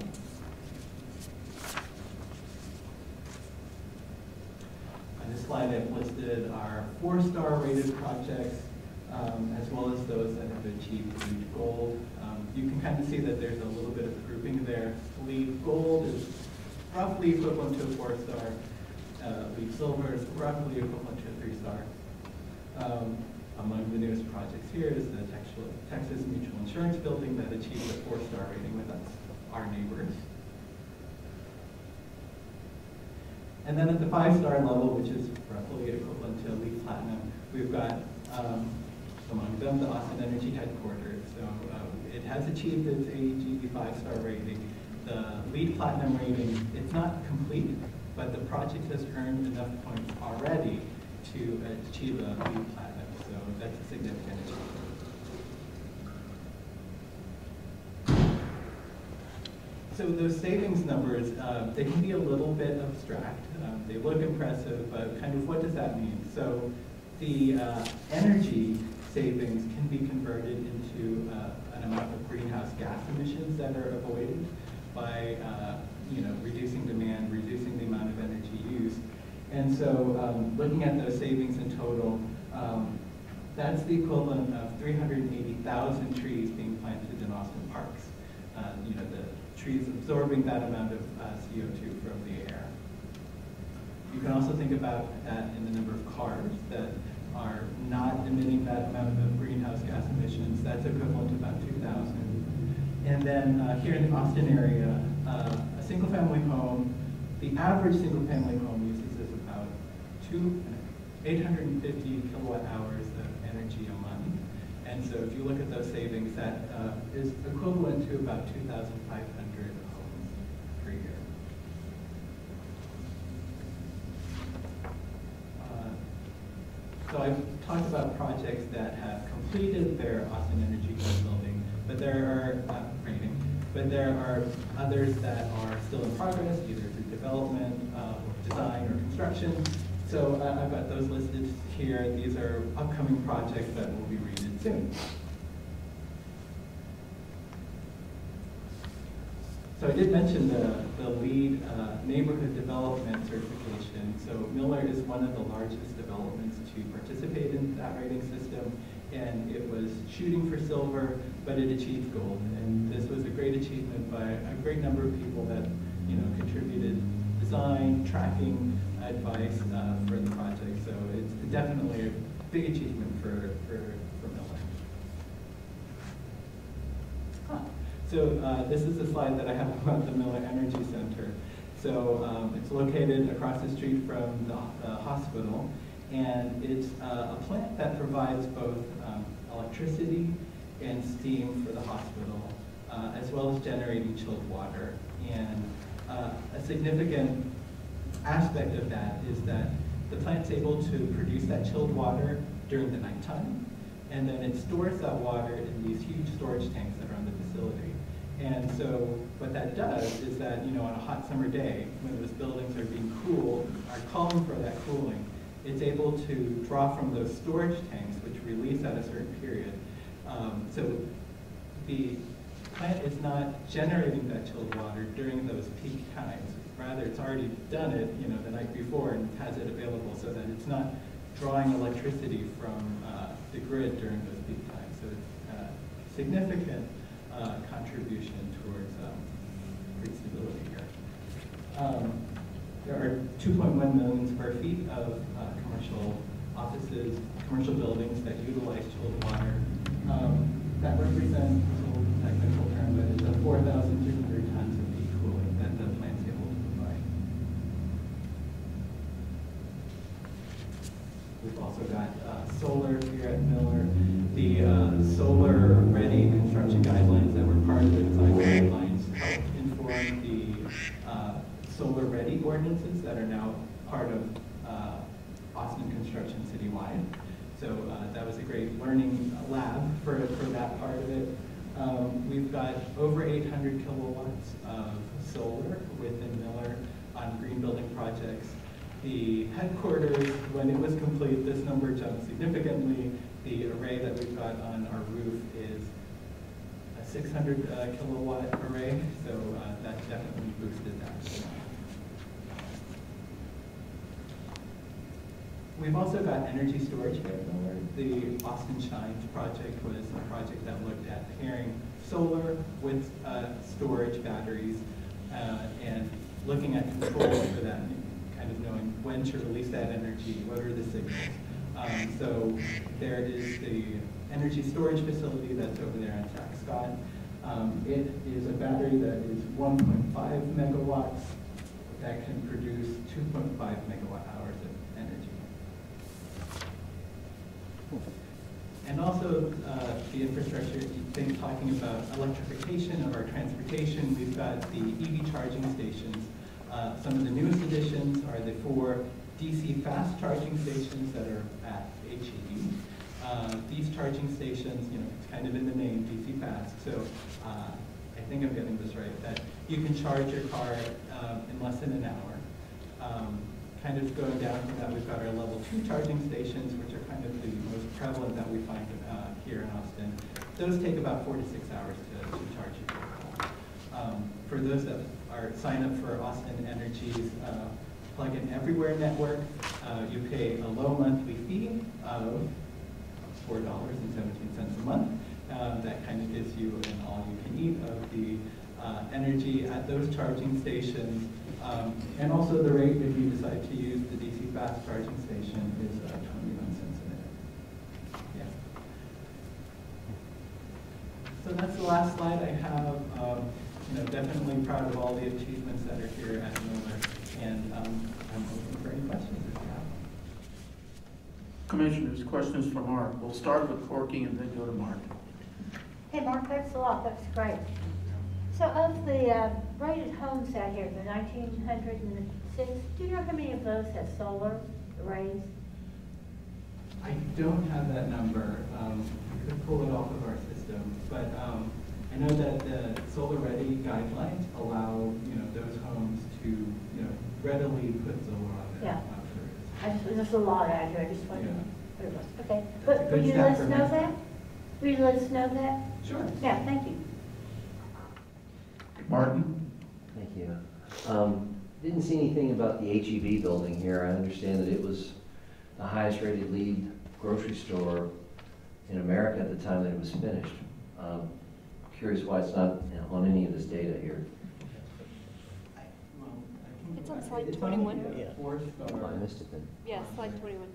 On this slide, I've listed our 4-star rated projects, as well as those that have achieved LEED Gold. You can kind of see that there's a little bit of grouping there. LEED Gold is roughly equivalent to a 4-star. LEED Silver is roughly equivalent to a 3-star. Among the newest projects here is the Texas Mutual Insurance Building that achieved a 4-star rating with us, our neighbors. And then at the 5-star level, which is roughly equivalent to LEED Platinum, we've got among them the Austin Energy headquarters. So it has achieved its AEGB 5-star rating. The LEED Platinum rating, it's not complete, but the project has earned enough points already to achieve a LEED Platinum. So that's a significant achievement. So those savings numbers, they can be a little bit abstract. They look impressive, but kind of what does that mean? So the energy savings can be converted into an amount of greenhouse gas emissions that are avoided by reducing demand, reducing the amount of energy used. And so looking at those savings in total, that's the equivalent of 380,000 trees being planted in Austin parks. The trees absorbing that amount of CO2 from the air. You can also think about that in the number of cars that are not emitting that amount of greenhouse gas emissions. That's equivalent to about 2,000. And then here in the Austin area, a single-family home, the average single-family home uses about 850 kilowatt hours of energy a month. And so if you look at those savings, that is equivalent to about 2,500 homes per year. So I've talked about projects that have completed their Austin Energy Gold building, but there are others that are still in progress, either through development, design, or construction. So I've got those listed here. These are upcoming projects that will be rated soon. So I did mention the LEED neighborhood development certification. So Mueller is one of the largest developments to participate in that rating system, and it was shooting for silver, but it achieved gold. And this was a great achievement by a great number of people that contributed design, tracking, advice for the project. So it's definitely a big achievement for Mueller. So this is a slide that I have about the Mueller Energy Center. So it's located across the street from the hospital, and it's a plant that provides both electricity and steam for the hospital, as well as generating chilled water. And a significant aspect of that is that the plant's able to produce that chilled water during the nighttime, and then it stores that water in these huge storage tanks that are on the facility. And so what that does is that, on a hot summer day, when those buildings are being cooled, are calling for that cooling, it's able to draw from those storage tanks, which release at a certain period. So the plant is not generating that chilled water during those peak times. Rather, it's already done it, the night before and has it available so that it's not drawing electricity from the grid during those peak times. So it's significant contribution towards grid stability here. There are 2.1 million square feet of commercial offices, commercial buildings that utilize chilled water. That represents, it's a little technical term, but it's a 4,200 tons of peak cooling that the plant's able to provide. We've also got solar here at Mueller. The solar-ready construction guidelines that were part of the design guidelines help inform the solar-ready ordinances that are now part of Austin construction citywide. So that was a great learning lab for that part of it. We've got over 800 kilowatts of solar within Mueller on green building projects. The headquarters, when it was complete, this number jumped significantly. The array that we've got on our roof is a 600 kilowatt array, so that definitely boosted that. We've also got energy storage here at Mueller. The Austin Shines project was a project that looked at pairing solar with storage batteries and looking at controls for that, kind of knowing when to release that energy, what are the signals. So there is the energy storage facility that's over there on Jack Scott. It is a battery that is 1.5 megawatts that can produce 2.5 megawatt hours of energy. And also the infrastructure, things talking about electrification of our transportation. We've got the EV charging stations. Some of the newest additions are the 4 DC fast charging stations that are at HEB. These charging stations, you know, it's kind of in the name, DC fast. So I think I'm getting this right, that you can charge your car in less than an hour. Kind of going down from that, we've got our level 2 charging stations, which are kind of the most prevalent that we find here in Austin. Those take about 4 to 6 hours to charge your vehicle. For those that sign up for Austin Energy's Plug-in Everywhere network, you pay a low monthly fee of $4.17 a month. That kind of gives you an all-you-can-eat of the energy at those charging stations. And also the rate, if you decide to use the DC fast charging station, is 21 cents a minute. Yeah. So that's the last slide I have. You know, definitely proud of all the achievements that are here at Mueller, and I'm open for any questions if you have. Commissioners, questions for Mark. We'll start with Corky and then go to Mark. Hey, Mark, thanks a lot. That's great. So of the rated homes out here, the 1,906, do you know how many of those have solar arrays? I don't have that number. I could pull it off of our system, but I know that the solar-ready guidelines allow, you know, those homes to, you know, readily put solar on it. Yeah. There's a lot out here. I just wanted to put it was. Okay. That's But a will good you stat let us for know me. that? Will you let us know that? Sure. Yeah, thank you. Martin? Thank you. Didn't see anything about the HEB building here. I understand that it was the highest rated lead grocery store in America at the time that it was finished. Curious why it's not on any of this data here. It's on slide 21. Yeah. Oh, I missed it then. Yeah, slide 21.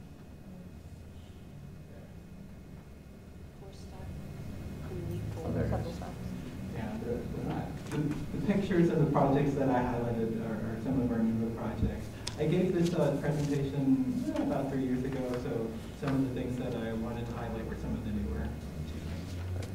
4-star. Oh, there it Couple is. stars. Yeah, the pictures of the projects that I highlighted are some of our newer projects. I gave this presentation about 3 years ago, so some of the things that I wanted to highlight were some of the newer achievements.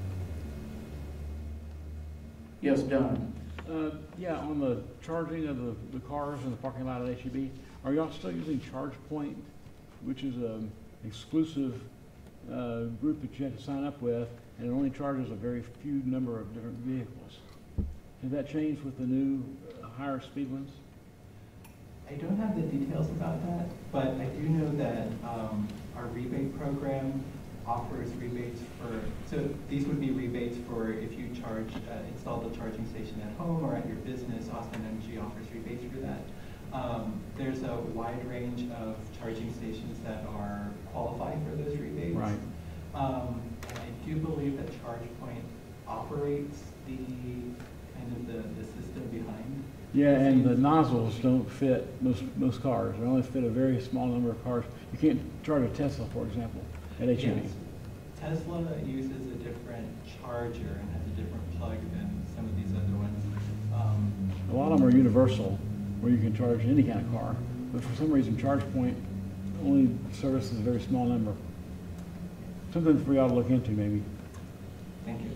Yes, Don? Yeah, on the charging of the cars in the parking lot at HEB, are y'all still using ChargePoint, which is an exclusive group that you have to sign up with, and it only charges a very few number of different vehicles? Has that changed with the new higher speed ones? I don't have the details about that, but I do know that our rebate program offers rebates for, so these would be rebates for if you install the charging station at home or at your business. Austin Energy offers rebates for that. There's a wide range of charging stations that are qualified for those rebates. Right. And I do believe that ChargePoint operates the kind of the system behind. Yeah, and the nozzles don't fit most cars. They only fit a very small number of cars. You can't charge a Tesla, for example, at HEB. Yes. Tesla uses a different charger and has a different plug than some of these other ones. A lot of them are universal, where you can charge any kind of car, but for some reason, ChargePoint only services a very small number. Something for y'all to look into, maybe. Thank you.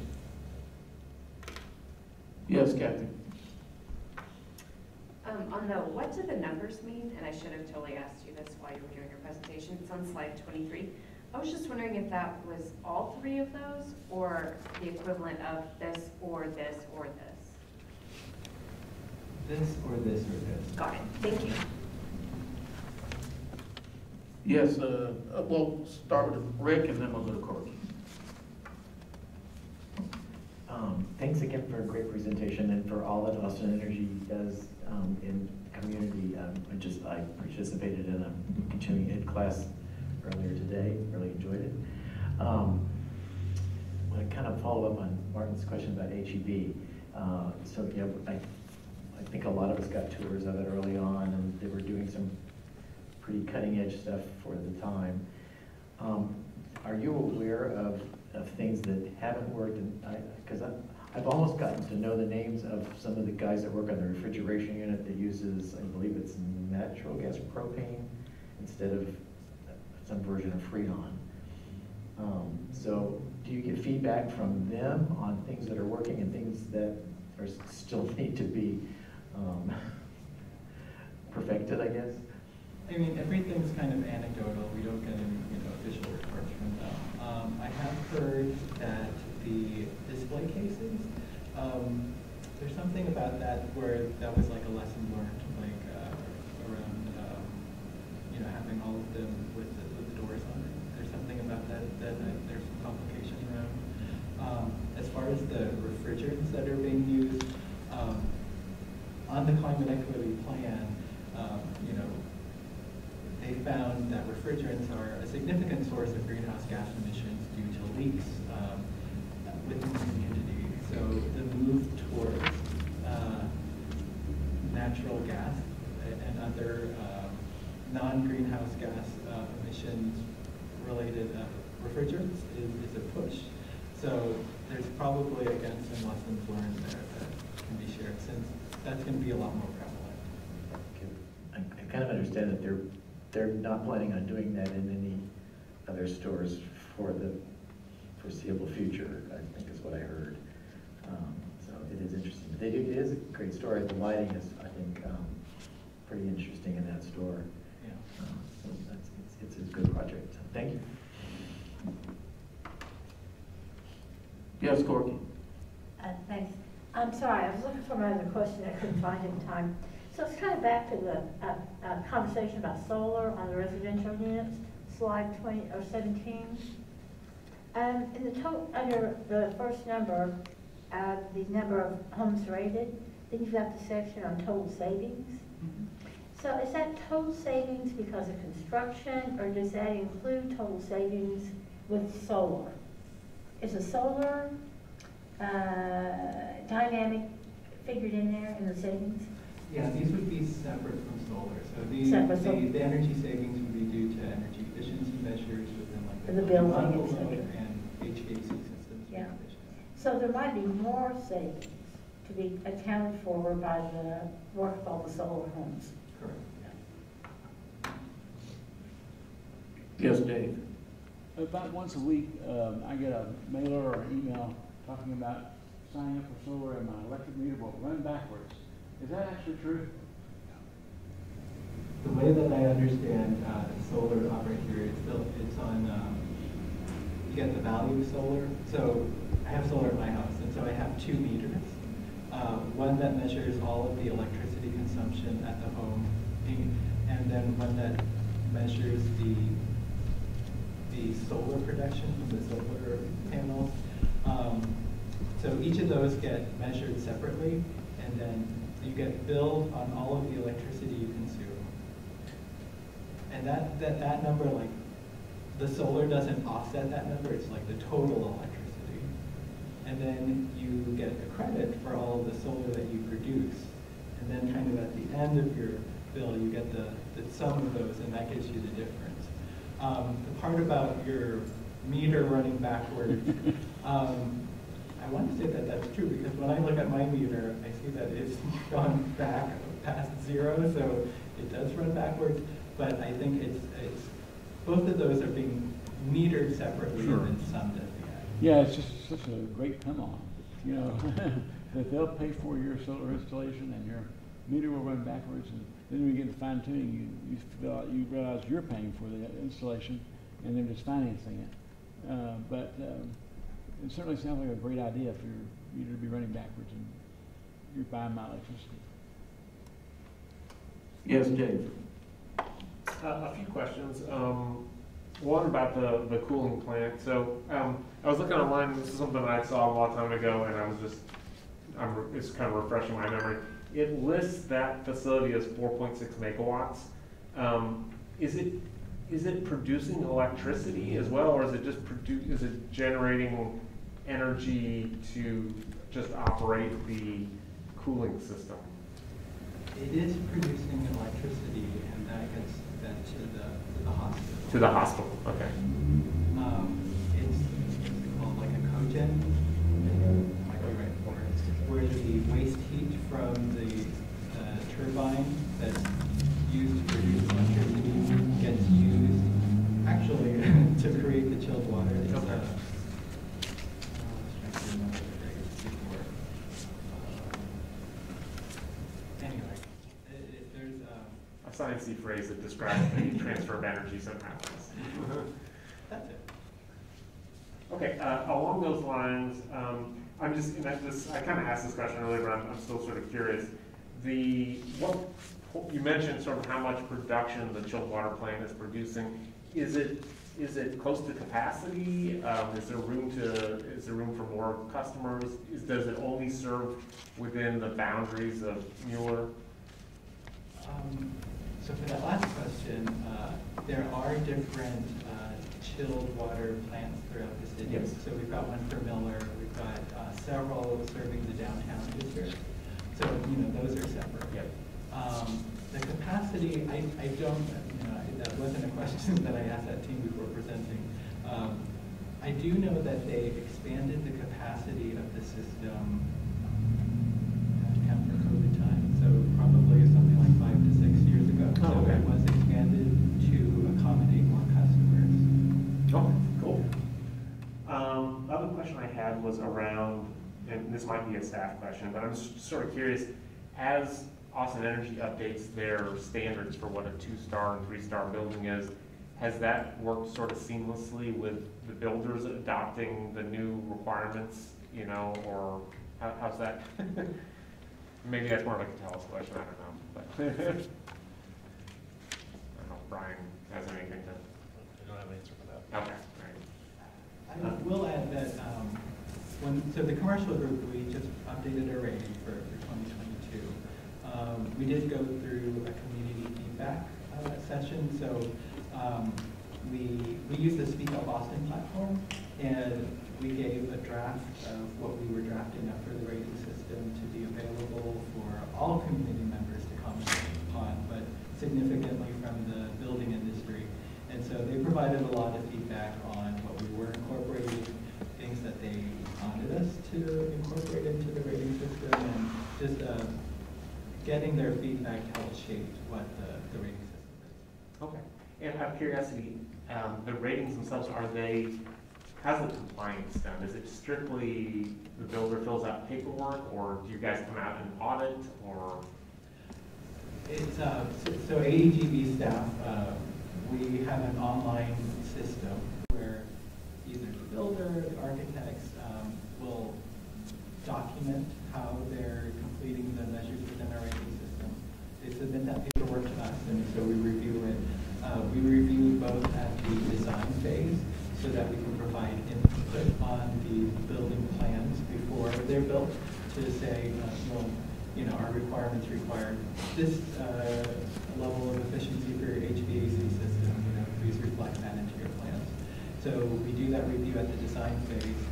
Yes, Kathy. On the what do the numbers mean, and I should have totally asked you this while you were doing your presentation, it's on slide 23. I was just wondering if that was all three of those, or the equivalent of this, or this, or this. This or this or this. Got it, thank you. Yes, we'll start with Rick and then we'll go to Corky. Thanks again for a great presentation and for all that Austin Energy does in community. I participated in a continuing ed class earlier today, really enjoyed it. I want to kind of follow up on Martin's question about HEB. So yeah, I think a lot of us got tours of it early on, and they were doing some pretty cutting edge stuff for the time. Are you aware of things that haven't worked? Because I've almost gotten to know the names of some of the guys that work on the refrigeration unit that uses, I believe it's natural gas propane instead of some version of Freon. So do you get feedback from them on things that are working and things that are still need to be perfected, I guess? I mean, everything's kind of anecdotal. We don't get any, official reports from them. I have heard that the display cases, there's something about that where that was like a lesson learned, like around, having all of them with the doors on it. There's something about that there's some complication around. As far as the refrigerants that are being used, on the climate equity plan, they found that refrigerants are a significant source of greenhouse gas emissions due to leaks within the community. So the move towards natural gas and other non-greenhouse gas emissions related refrigerants is a push. So there's probably, again, some lessons learned there that can be shared, since that's going to be a lot more prevalent. I kind of understand that they're not planning on doing that in any other stores for the foreseeable future, I think is what I heard. So it is interesting. But it is a great store. The lighting is, I think, pretty interesting in that store. Yeah. So it's a good project. Thank you. Yes, Corky. Thanks. I'm sorry, I was looking for my other question. I couldn't find it in time. So it's kind of back to the conversation about solar on the residential units, slide 20 or 17. In the total, under the first number, the number of homes rated, then you've got the section on total savings. So is that total savings because of construction, or does that include total savings with solar? Is the solar dynamic figured in there in the savings? Yeah, these would be separate from solar. So the energy savings would be due to energy efficiency measures within like the building envelope and HVAC systems. Yeah. So there might be more savings to be accounted for by the work of all the solar homes. Correct. Yes, Dave. About once a week, I get a mailer or an email talking about signing up for solar and my electric meter will run backwards. Is that actually true? The way that I understand solar to operate here, it's on, you get the value of solar. So I have solar at my house, and so I have two meters. One that measures all of the electricity consumption at the home, and then one that measures the solar production from the solar panels. So each of those get measured separately, and then you get billed on all of the electricity you consume. And that number, like, the solar doesn't offset that number, it's like the total electricity. and then you get a credit for all of the solar that you produce. And then kind of at the end of your bill, you get the sum of those, and that gives you the difference. The part about your meter running backwards, I want to say that that's true, because when I look at my meter, I see that it's gone back past 0, so it does run backwards. But I think it's both of those are being metered separately and then summed at the end. Yeah, it's just such a great come-on, you know, that they'll pay for your solar installation and your meter will run backwards, and then when you get to fine-tuning, you realize you're paying for the installation and they're just financing it. But it certainly sounds like a great idea for your meter to be running backwards and you're buying my electricity. Yes, Dave. A few questions. One about the cooling plant. So I was looking online. This is something I saw a long time ago, and I was just, it's kind of refreshing my memory. It lists that facility as 4.6 megawatts. Is it producing electricity as well, or is it just is it generating energy to just operate the cooling system? It is producing electricity, and that gets fed to the hospital. To the hospital, okay. It's called like a cogen, might be right for it, where the waste heat from the turbine that's used to produce electricity gets used actually to create the chilled water. It's, okay. Sciencey phrase that describes the transfer of energy somehow. That's it. Okay, along those lines, I'm just, I kind of asked this question earlier, but I'm still sort of curious. You mentioned sort of how much production the chilled water plant is producing. Is it close to capacity? Is there room for more customers? Does it only serve within the boundaries of Mueller? So for that last question, there are different chilled water plants throughout the city. Yes. So we've got one for Mueller. We've got several serving the downtown district. So those are separate. Yep. The capacity, I don't. That wasn't a question that I asked that team before presenting. I do know that they expanded the capacity of the system. For COVID time, so probably something like 5 to 6 years ago. Oh, so okay. it was expanded to accommodate more customers. Oh, cool. Other question I had was around, and this might be a staff question, but I'm just sort of curious, as Austin Energy updates their standards for what a 2-star and 3-star building is, has that worked sort of seamlessly with the builders adopting the new requirements, or how's that? Maybe that's more of a Catellus question, I don't know. But I don't know if Brian has anything to. I don't have an answer for that. Okay, I will add that so the commercial group, we just updated our rating for 2022. We did go through a community feedback session. So we used the Speak Up Austin platform, and we gave a draft of what we were drafting up for the rating system to be available for all community members to comment upon, but significantly from the building industry. And so they provided a lot of feedback on what we were incorporating, things that they wanted us to incorporate into the rating system, and just getting their feedback helped shape what the rating system is. okay. And out of curiosity, the ratings themselves, how's the compliance done? Is it strictly the builder fills out paperwork, or do you guys come out and audit, or? It's so AEGB staff, we have an online system where either the builder, the architects will document how they're completing the measures within our rating system. They submit that paperwork to us, and so we review it. We review both at the design phase, so that we can provide input on the building plans before they're built to say, our requirements require this level of efficiency for your HVAC system, please reflect that into your plans. So we do that review at the design phase.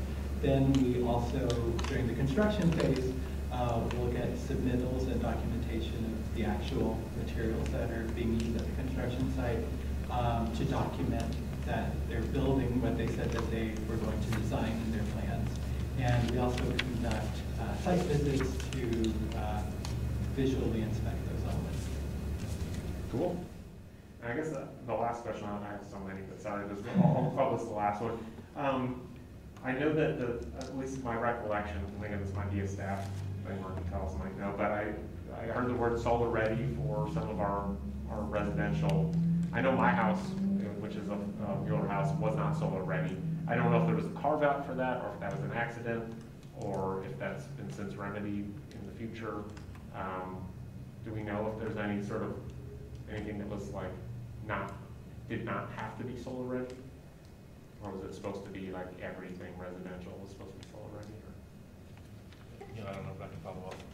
Then we also, during the construction phase, we'll get submittals and documentation of the actual materials that are being used at the construction site to document that they're building what they said that they were going to design in their plans. And we also conduct site visits to visually inspect those elements. Cool. And I guess the last question, I have so many, but sorry, I'll call this the last one. I know that at least my recollection, and again, this might be a staff thing, or Catellus might know, but I heard the word solar ready for some of our residential. I know my house, which is a Mueller house, was not solar ready. I don't know if there was a carve out for that, or if that was an accident, or if that's been since remedied in the future. Do we know if there's any sort of, anything that was like did not have to be solar ready? Or was it supposed to be like everything residential was supposed to be solar ready? Or? You know, I don't know if I can follow up.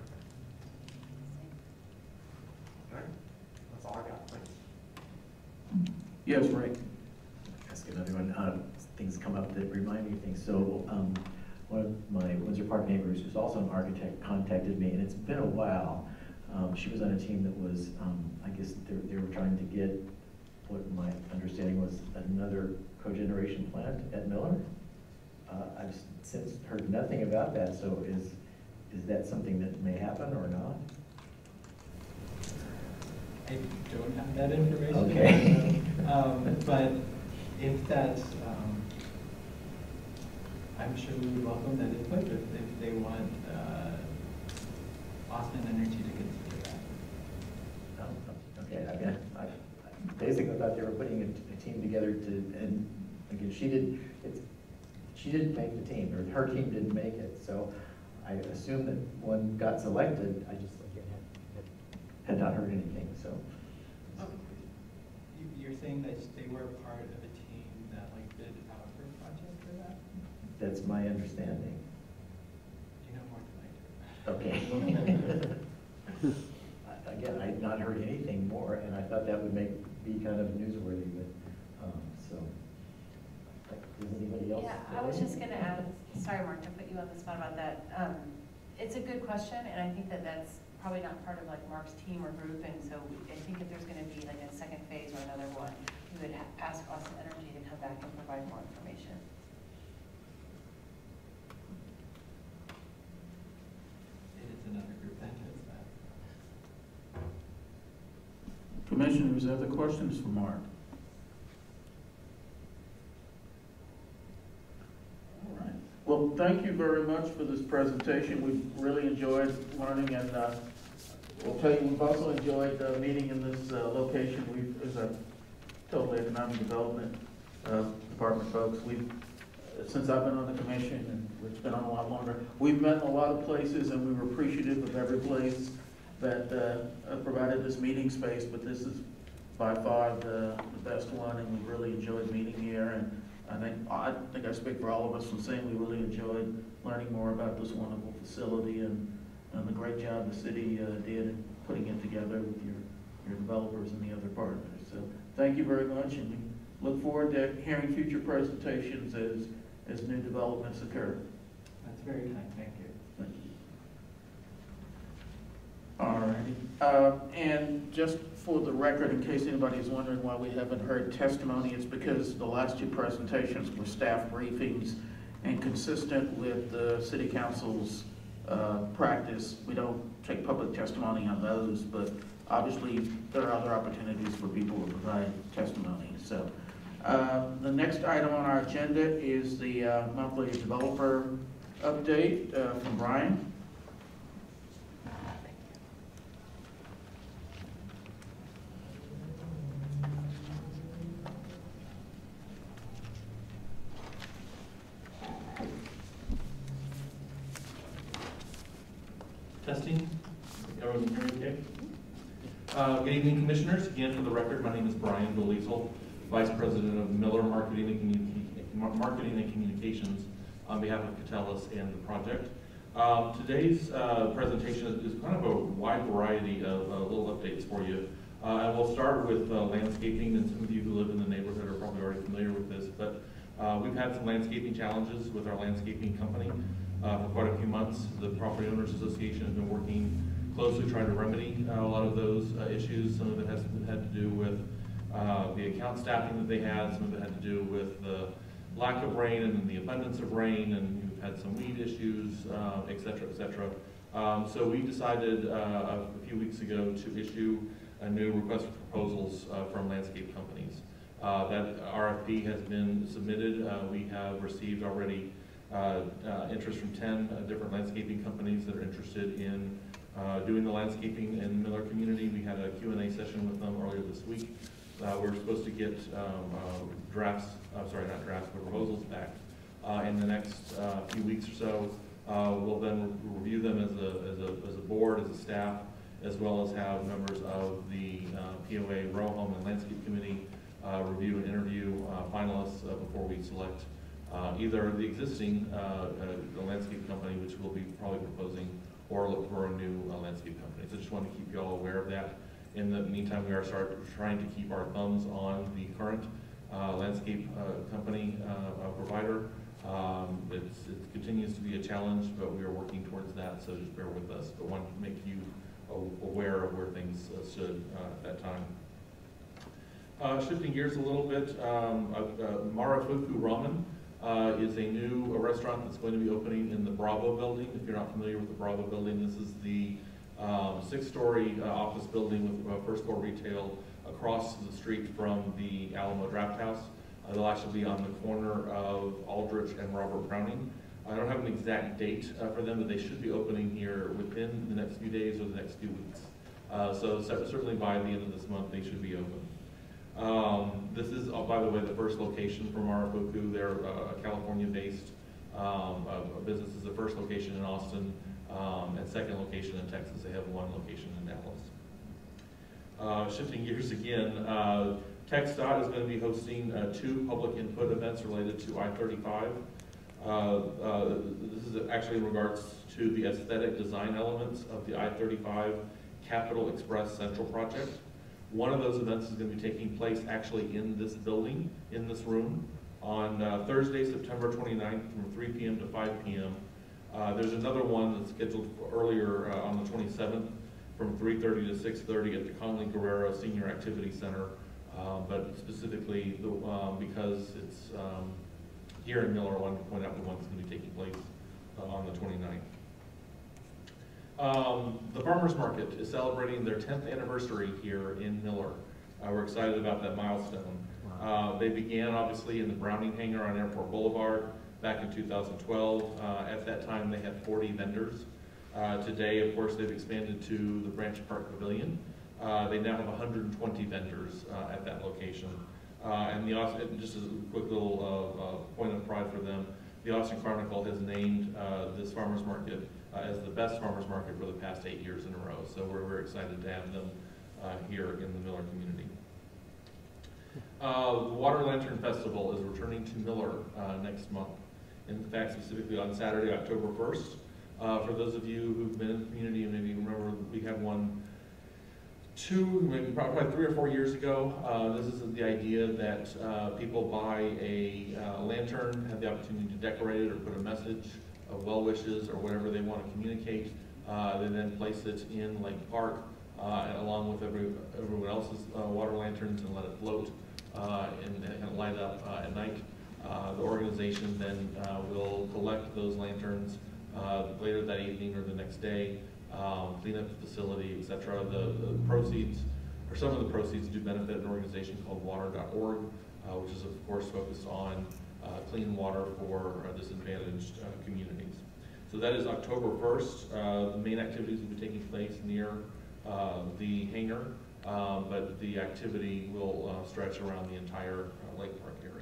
All right, that's all I got, thanks. Yes, Ray. Ask another one. Things come up that remind me of things. So one of my Windsor Park neighbors, who's also an architect, contacted me, and it's been a while. She was on a team that was, I guess they were trying to get what my understanding was another cogeneration plant at Mueller. I've since heard nothing about that. So is that something that may happen or not? I don't have that information. Okay. But if that's, I'm sure we would welcome that input if they want Austin Energy to consider that. Okay, I mean, I basically thought they were putting a team together to, and again, she didn't make the team, or her team didn't make it. So I assume that one got selected. I just had not heard anything. So you're saying that they were part of a team that like bid out for a project for that? that's my understanding. You know more than I do. Okay. Again, I had not heard anything more, and I thought that would be kind of newsworthy, but, so. Does anybody else? Yeah, I was just gonna add, sorry Mark, to put you on the spot about that. It's a good question, and I think that that's probably not part of like Mark's team or group, and so I think if there's gonna be like a second phase or another one, we would ask Austin Energy to come back and provide more information. It is another group that does that. Commissioners, other questions for Mark? All right. Well, thank you very much for this presentation. We've really enjoyed learning, and we'll tell you, we've also enjoyed meeting in this location. As a total economic development department folks, since I've been on the commission, and it's been on a lot longer, we've met in a lot of places, and we were appreciative of every place that provided this meeting space, but this is by far the best one, and we really enjoyed meeting here. And I think I speak for all of us from saying we really enjoyed learning more about this wonderful facility and the great job the city did in putting it together with your developers and the other partners. So thank you very much, and we look forward to hearing future presentations as new developments occur. That's very kind, thank you. Thank you. All righty. And just for the record, in case anybody's wondering why we haven't heard testimony, it's because the last two presentations were staff briefings, and consistent with the City Council's practice, we don't take public testimony on those, but obviously there are other opportunities for people to provide testimony. So the next item on our agenda is the monthly developer update from Brian. Testing. Everyone hear me okay? Good evening, commissioners. Again, for the record, my name is Brian Dolezal, Vice President of Mueller Marketing and Communications on behalf of Catellus and the project. Today's presentation is kind of a wide variety of little updates for you. And we'll start with landscaping, and some of you who live in the neighborhood are probably already familiar with this, but We've had some landscaping challenges with our landscaping company for quite a few months. The Property Owners Association has been working closely trying to remedy a lot of those issues. Some of it has had to do with the account staffing that they had. Some of it had to do with the lack of rain and the abundance of rain, and we've had some weed issues, et cetera, et cetera. So we decided a few weeks ago to issue a new request for proposals from landscape companies. That RFP has been submitted. We have received already interest from 10 different landscaping companies that are interested in doing the landscaping in the Miller community. We had a Q&A session with them earlier this week. We're supposed to get proposals back in the next few weeks or so. We'll then review them as a board, as a staff, as well as have members of the POA Row Home and Landscape Committee review and interview finalists before we select either the existing the landscape company, which we'll be probably proposing, or look for a new landscape company. So I just want to keep you all aware of that. In the meantime, we are trying to keep our thumbs on the current landscape company provider. It continues to be a challenge, but we are working towards that, so just bear with us. But want to make you aware of where things stood at that time. Shifting gears a little bit, Marufuku Ramen is a new restaurant that's going to be opening in the Bravo building. If you're not familiar with the Bravo building, this is the 6-story office building with first floor retail across the street from the Alamo Draft House. They'll actually be on the corner of Aldrich and Robert Browning. I don't have an exact date for them, but they should be opening here within the next few days or the next few weeks. So certainly by the end of this month, they should be open. This is, by the way, the first location for Marufuku. They're a California-based business. Is the first location in Austin and second location in Texas. They have one location in Dallas. Shifting gears again, TxDOT is going to be hosting 2 public input events related to I-35. This is actually in regards to the aesthetic design elements of the I-35 Capital Express Central project. One of those events is going to be taking place actually in this building, in this room, on Thursday, September 29th from 3 p.m. to 5 p.m. There's another one that's scheduled for earlier on the 27th from 3:30 to 6:30 at the Conley Guerrero Senior Activity Center, but specifically because it's here in Miller, I wanted to point out the one that's going to be taking place on the 29th. The Farmers Market is celebrating their 10th anniversary here in Miller. We're excited about that milestone. They began obviously in the Browning hangar on Airport Boulevard back in 2012. At that time they had 40 vendors. Today, of course, they've expanded to the Branch Park Pavilion. They now have 120 vendors at that location. And just as a quick little point of pride for them, the Austin Chronicle has named this farmers market as the best farmers market for the past 8 years in a row. So we're very excited to have them here in the Miller community. The Water Lantern Festival is returning to Miller next month. In fact, specifically on Saturday, October 1st. For those of you who've been in the community and maybe remember, we had one maybe probably 3 or 4 years ago. This is the idea that people buy a lantern, have the opportunity to decorate it or put a message of well wishes or whatever they want to communicate. They then place it in Lake Park along with everyone else's water lanterns and let it float and light up at night. The organization then will collect those lanterns later that evening or the next day, clean up the facility, etc. The proceeds, or some of the proceeds, do benefit an organization called water.org, which is of course focused on clean water for disadvantaged communities. So that is October 1st. The main activities will be taking place near the hangar, but the activity will stretch around the entire Lake Park area.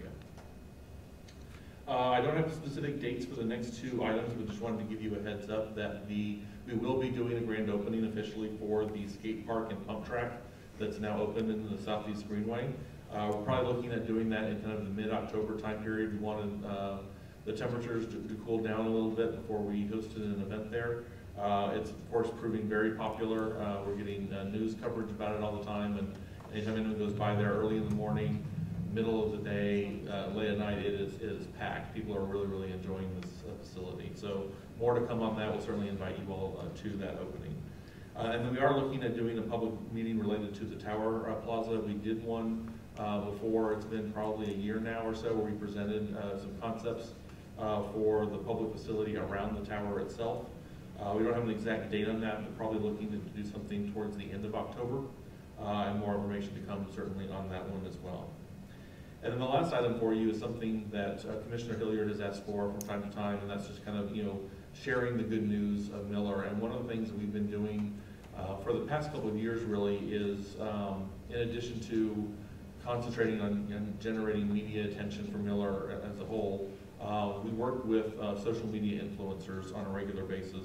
I don't have specific dates for the next 2 items, but just wanted to give you a heads up that we will be doing a grand opening officially for the skate park and pump track that's now open in the Southeast Greenway. We're probably looking at doing that in kind of the mid-October time period. We wanted the temperatures to cool down a little bit before we hosted an event there. It's of course proving very popular. We're getting news coverage about it all the time, and anytime anyone goes by there early in the morning, middle of the day, late at night, it is packed. People are really, really enjoying this facility. So more to come on that. We'll certainly invite you all to that opening. And then we are looking at doing a public meeting related to the Tower Plaza. We did one before. It's been probably a year now or so, where we presented some concepts for the public facility around the tower itself. We don't have an exact date on that, but probably looking to do something towards the end of October. And more information to come certainly on that one as well. And then the last item for you is something that Commissioner Hilliard has asked for from time to time, and that's just kind of, sharing the good news of Mueller. And one of the things that we've been doing for the past couple of years really is, in addition to concentrating on generating media attention for Mueller as a whole, we work with social media influencers on a regular basis.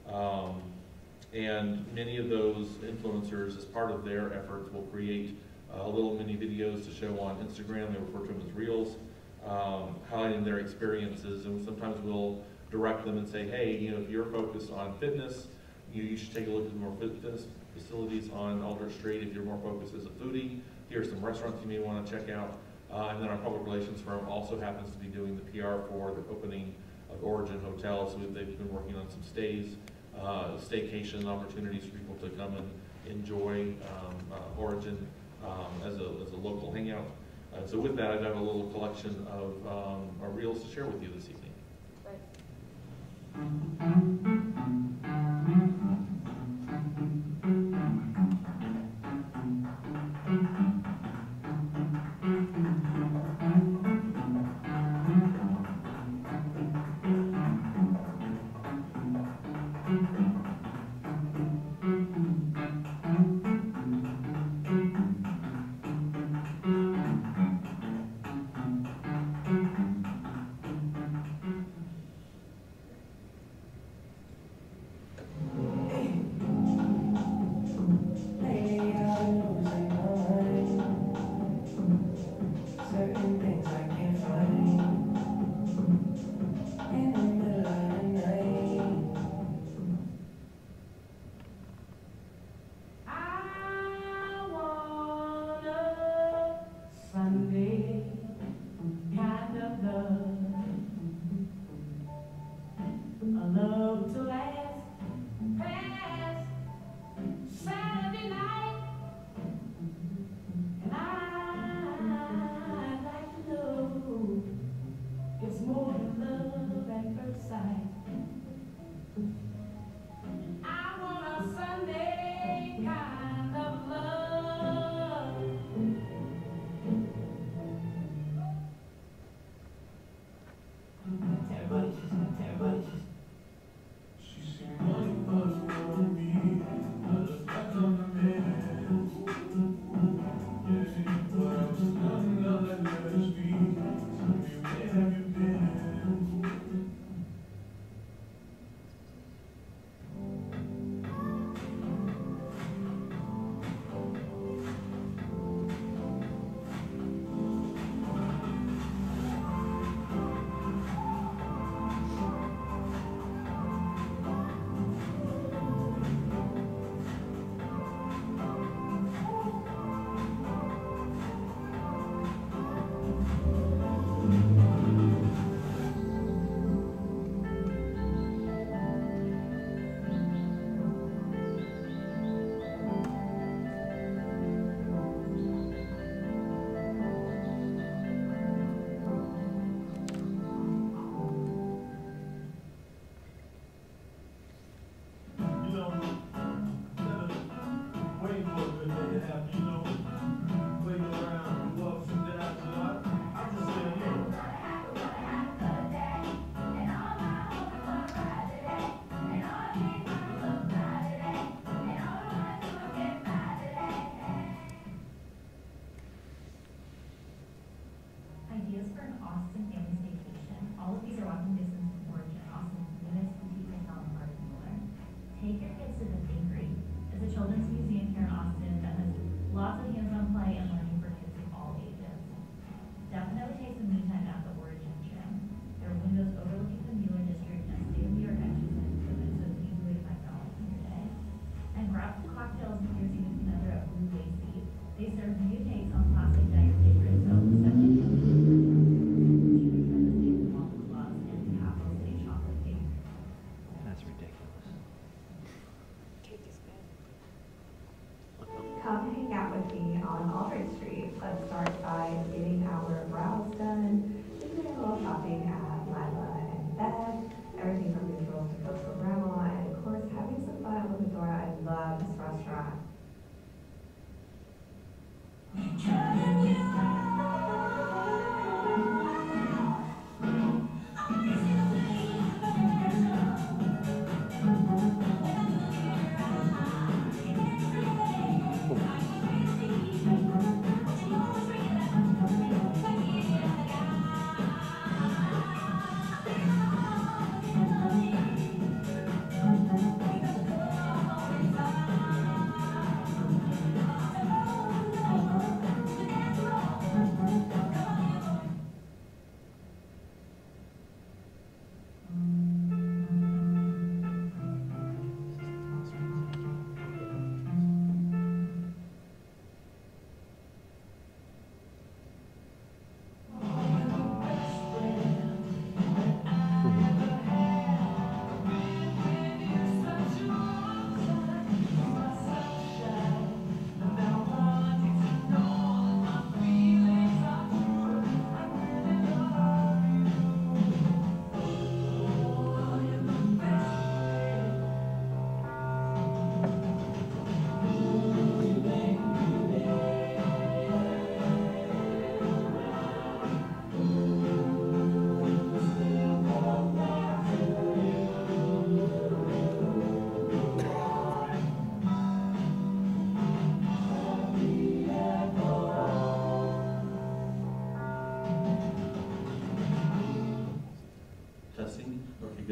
And many of those influencers, as part of their efforts, will create little mini videos to show on Instagram. They refer to them as Reels, highlighting their experiences. And sometimes we'll direct them and say, hey, if you're focused on fitness, you should take a look at more fitness facilities on Aldrich Street. If you're more focused as a foodie, here are some restaurants you may want to check out. And then our public relations firm also happens to be doing the PR for the opening of Origin Hotel. So they've been working on some staycation opportunities for people to come and enjoy Origin as a local hangout. So with that, I've got a little collection of our reels to share with you this evening. Take your kids to the Bakery. It's a children's museum here in Austin that has lots of hands-on play and learning for kids of all ages. Definitely take some me time at the Origin Gym. There are windows overlooking the Mueller district and state-of-the-art exercise equipment, so it's easy to find balance in your day. And grab some cocktails with your significant other at Blue Lacy. They serve new takes on classic diet favorites, so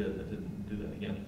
did. I didn't do that again.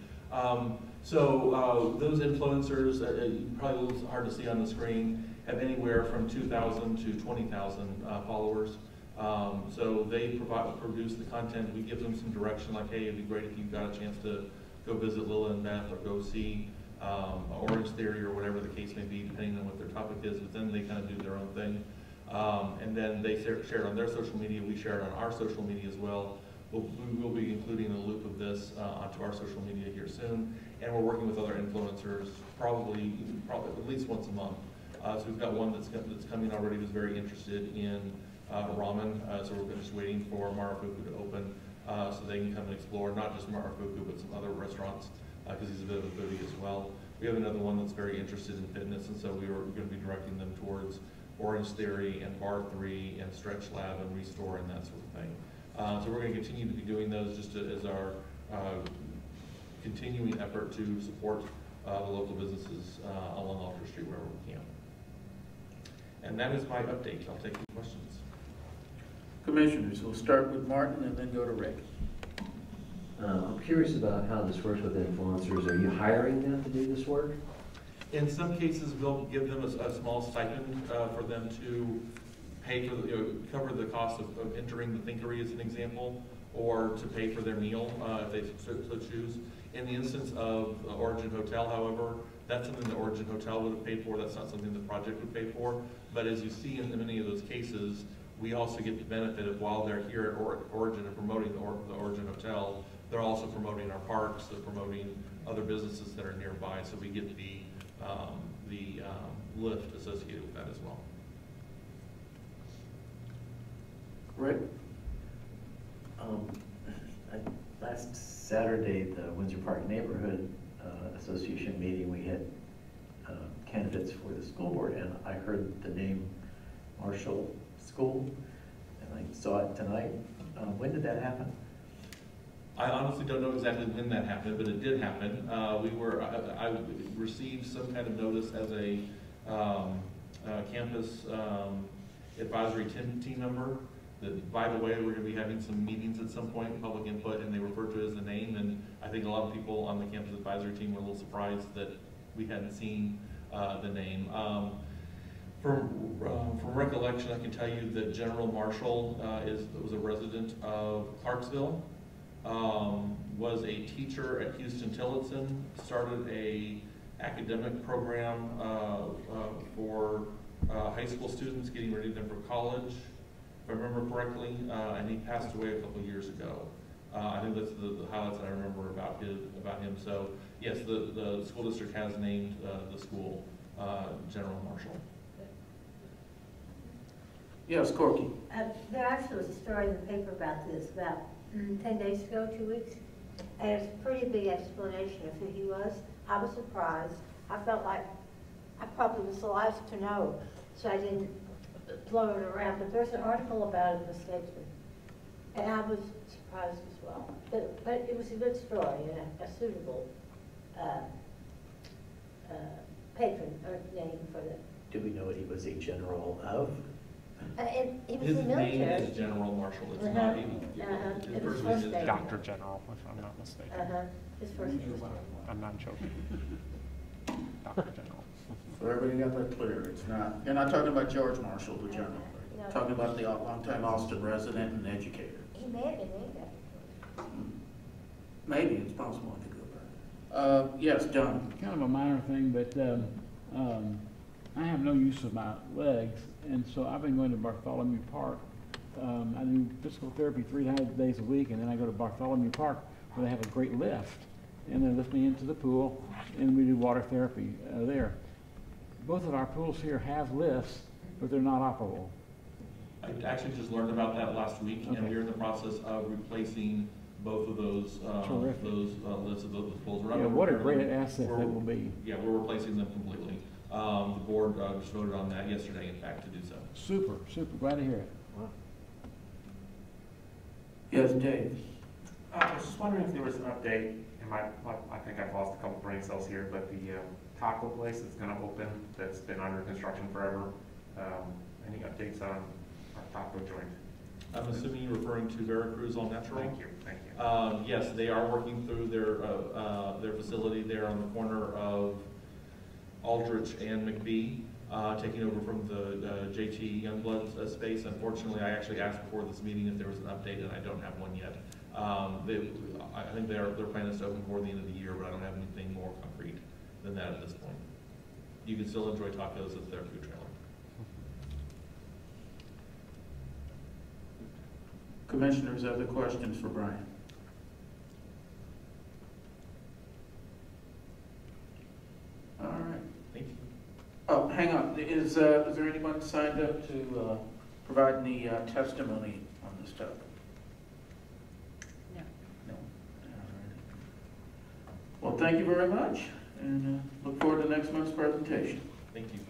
Those influencers, probably a little hard to see on the screen, have anywhere from 2,000 to 20,000 followers. So they produce the content. We give them some direction, like, hey, it'd be great if you got a chance to go visit Lila and Beth, or go see Orange Theory, or whatever the case may be, depending on what their topic is. But then they kind of do their own thing. And then they share it on their social media. We share it on our social media as well. We will be including a loop of this onto our social media here soon. And we're working with other influencers probably at least once a month. So we've got one that's coming already who's very interested in ramen. So we're just waiting for Marufuku to open so they can come and explore not just Marufuku but some other restaurants because he's a bit of a foodie as well. We have another one that's very interested in fitness, and so we are going to be directing them towards Orange Theory and Bar 3 and Stretch Lab and Restore and that sort of thing. So we're going to continue to be doing those just as our continuing effort to support the local businesses along Alter Street wherever we can. And that is my update. I'll take any questions. Commissioners, we'll start with Martin and then go to Rick. I'm curious about how this works with influencers. Are you hiring them to do this work? In some cases, we'll give them a small stipend for them to pay for cover the cost of entering the Thinkery as an example, or to pay for their meal if they so choose. In the instance of Origin Hotel, however, that's something the Origin Hotel would have paid for. That's not something the project would pay for. But as you see in many of those cases, we also get the benefit of, while they're here at Origin and promoting the Origin Hotel, they're also promoting our parks, they're promoting other businesses that are nearby, so we get the lift associated with that as well. Rick? Last Saturday, the Windsor Park Neighborhood Association meeting, we had candidates for the school board, and I heard the name Marshall School, and I saw it tonight. When did that happen? I honestly don't know exactly when that happened, but it did happen. I received some kind of notice as a campus advisory team member that, by the way, we're going to be having some meetings at some point, public input, and they referred to it as the name. And I think a lot of people on the campus advisory team were a little surprised that we hadn't seen the name. From recollection, I can tell you that General Marshall was a resident of Clarksville. Was a teacher at Houston Tillotson, started a academic program for high school students getting ready them for college, if I remember correctly, and he passed away a couple years ago. I think that's the highlights that I remember about him. So yes, the school district has named the school General Marshall. Yes, Corky. There actually was a story in the paper about this about 10 days ago, 2 weeks, and it's a pretty big explanation of who he was. I was surprised. I felt like I probably was the last to know, so I didn't blow it around, but there's an article about it in the Statesman, and I was surprised as well. But it was a good story and a suitable patron or name for the. Do we know what he was a general of? And he was His in the military. name is General Marshall. It's not his It was first first name is name. Dr. General, if I'm not mistaken. His first name was I'm not joking. Dr. General. So everybody got that clear. It's not, you're not talking about George Marshall, the general. No. You're talking about the longtime Austin resident and educator. He may have been named after. Maybe, it's possible I could go back. Yes, John. Kind of a minor thing, but I have no use of my legs, and so I've been going to Bartholomew Park. I do physical therapy 3 days a week, and then I go to Bartholomew Park where they have a great lift, and they lift me into the pool, and we do water therapy there. Both of our pools here have lifts, but they're not operable. I actually just learned about that last week, Okay. and we're in the process of replacing both of those lifts of those pools. Yeah, what a great asset that will be. Yeah, we're replacing them completely. The board just voted on that yesterday, in fact, to do so. Super, super, glad to hear it. Yes, Dave. I was just wondering if there was an update, and I think I've lost a couple brain cells here, but the taco place that's going to open, that's been under construction forever, any updates on our taco joint? I'm assuming you're referring to Veracruz All Natural? Thank you. Yes, they are working through their facility there on the corner of Aldrich and McBee, taking over from the JT Youngblood space. Unfortunately, I actually asked before this meeting if there was an update, and I don't have one yet. I think their plan is to open before the end of the year, but I don't have anything more concrete than that at this point. You can still enjoy tacos at their food trailer. Commissioners, other questions for Brian? All right. Thank you. Oh, hang on. Is there anyone signed up to provide any testimony on this topic? No. No. All right. Well, thank you very much, and look forward to next month's presentation. Thank you.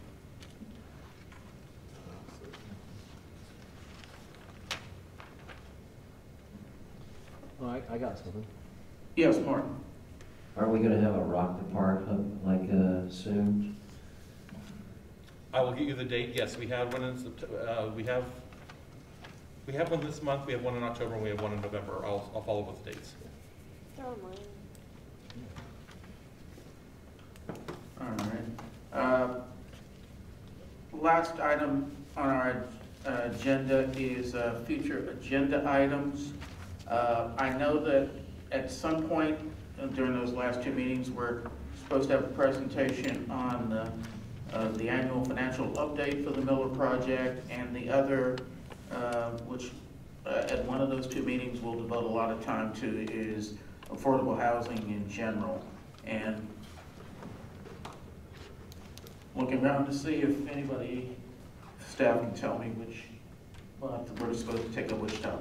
Well, I got something. Yes, Martin. Aren't we gonna have a Rock the Park like soon? I will get you the date. Yes, we have one in September. We have one this month. We have one in October, and we have one in November. I'll follow with the dates. They're online. All right. Last item on our agenda is future agenda items. I know that at some point during those last two meetings, we're supposed to have a presentation on the annual financial update for the Mueller project, and the other, which at one of those two meetings we'll devote a lot of time to, is affordable housing in general. And looking around to see if anybody, staff can tell me which month we're supposed to take up which topic.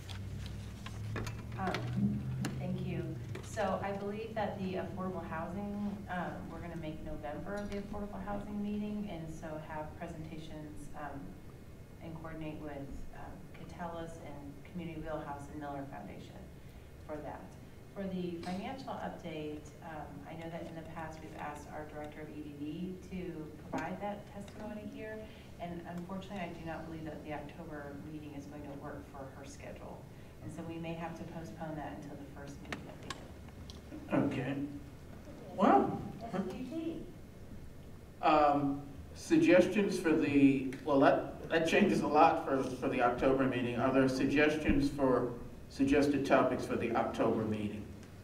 Thank you. So I believe that the affordable housing, we're going to make November the affordable housing meeting, and so have presentations and coordinate with Catellus and Community Wheelhouse and Mueller Foundation for that. For the financial update, I know that in the past we've asked our Director of EDD to provide that testimony here, and unfortunately I do not believe that the October meeting is going to work for her schedule. And so we may have to postpone that until the first meeting that we do. Okay. Well, suggestions for the, well, that changes a lot for the October meeting. Are there suggestions for suggested topics for the October meeting?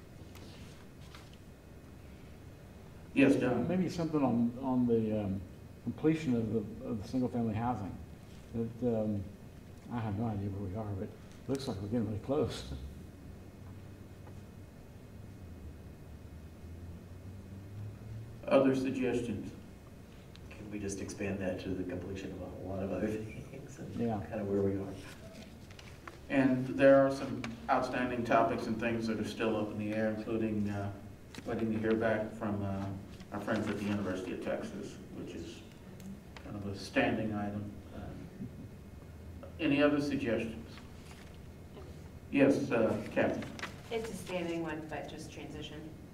Yes, Don. Maybe something on the completion of the single-family housing. That I have no idea where we are, but it looks like we're getting really close. Other suggestions? Can we just expand that to the completion of a lot of other things and Yeah. kind of where we are? And there are some outstanding topics and things that are still up in the air, including waiting to hear back from our friends at the University of Texas, which is kind of a standing item. Any other suggestions? Yes, Kathy. It's a standing one, but just transition.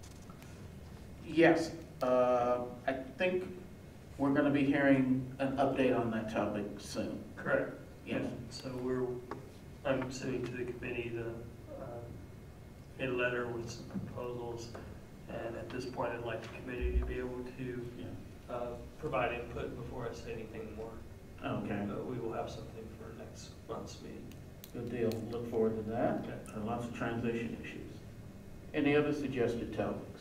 Yes, I think we're going to be hearing an update on that topic soon. Correct. Yes. So I'm sending to the committee a letter with some proposals, and at this point I'd like the committee to be able to provide input before I say anything more. Okay. We will have something for next month's meeting. Good deal. Look forward to that. Okay. Lots of transition issues. Any other suggested topics?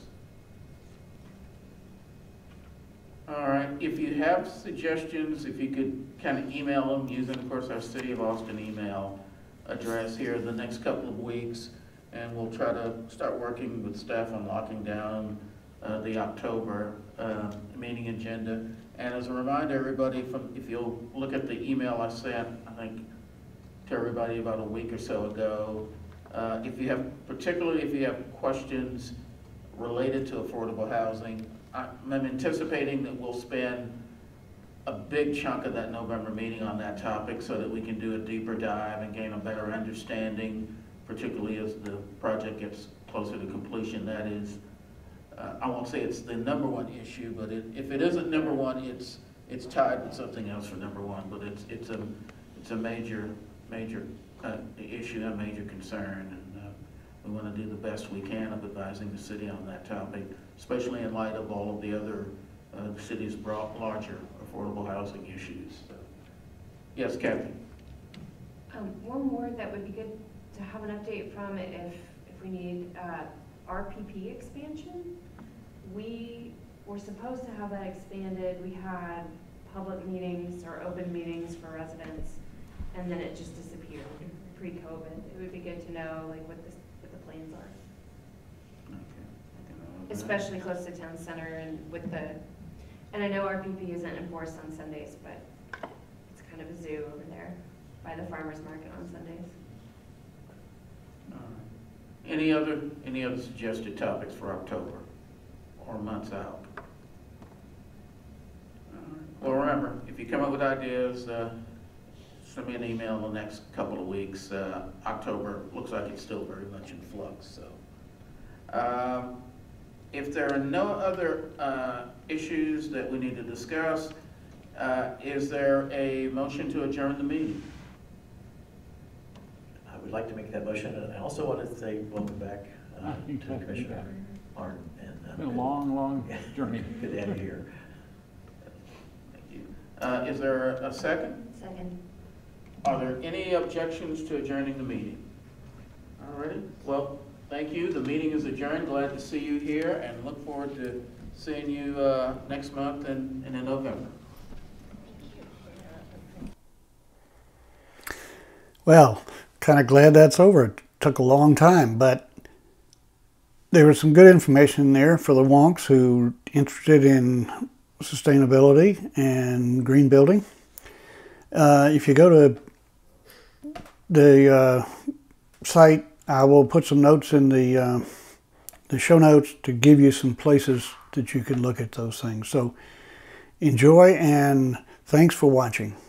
All right. If you have suggestions, if you could kind of email them using, of course, our City of Austin email address here the next couple of weeks, and we'll try to start working with staff on locking down the October meeting agenda. And as a reminder, everybody, if you'll look at the email I sent, I think, to everybody about a week or so ago, particularly if you have questions related to affordable housing, I'm anticipating that we'll spend a big chunk of that November meeting on that topic so that we can do a deeper dive and gain a better understanding, particularly as the project gets closer to completion. That is, I won't say it's the number one issue, but if it isn't number one, it's tied with something else for number one. But it's a major major issue and major concern, and we want to do the best we can of advising the city on that topic, especially in light of all of the other the city's larger affordable housing issues. So, yes, Kathy. One more that would be good to have an update from if we need RPP expansion. We were supposed to have that expanded. We had public meetings or open meetings for residents, and then it just disappeared pre-COVID. It would be good to know like what the plans are. Okay. Especially close to town center and with the, and I know RPP isn't enforced on Sundays, but it's kind of a zoo over there by the farmer's market on Sundays. Any other suggested topics for October or months out? Well, remember, if you come up with ideas, send me an email in the next couple of weeks. October looks like it's still very much in flux. So, if there are no other issues that we need to discuss, is there a motion to adjourn the meeting? I would like to make that motion, and I also want to say welcome back to Commissioner Martin. It's been a long journey. Good to have you here. Thank you. Is there a second? Second. Are there any objections to adjourning the meeting? All righty. Well, thank you. The meeting is adjourned. Glad to see you here, and look forward to seeing you next month and in November. Well, kind of glad that's over. It took a long time, but there was some good information there for the wonks who are interested in sustainability and green building. If you go to the site, I will put some notes in the show notes to give you some places that you can look at those things. So enjoy, and thanks for watching.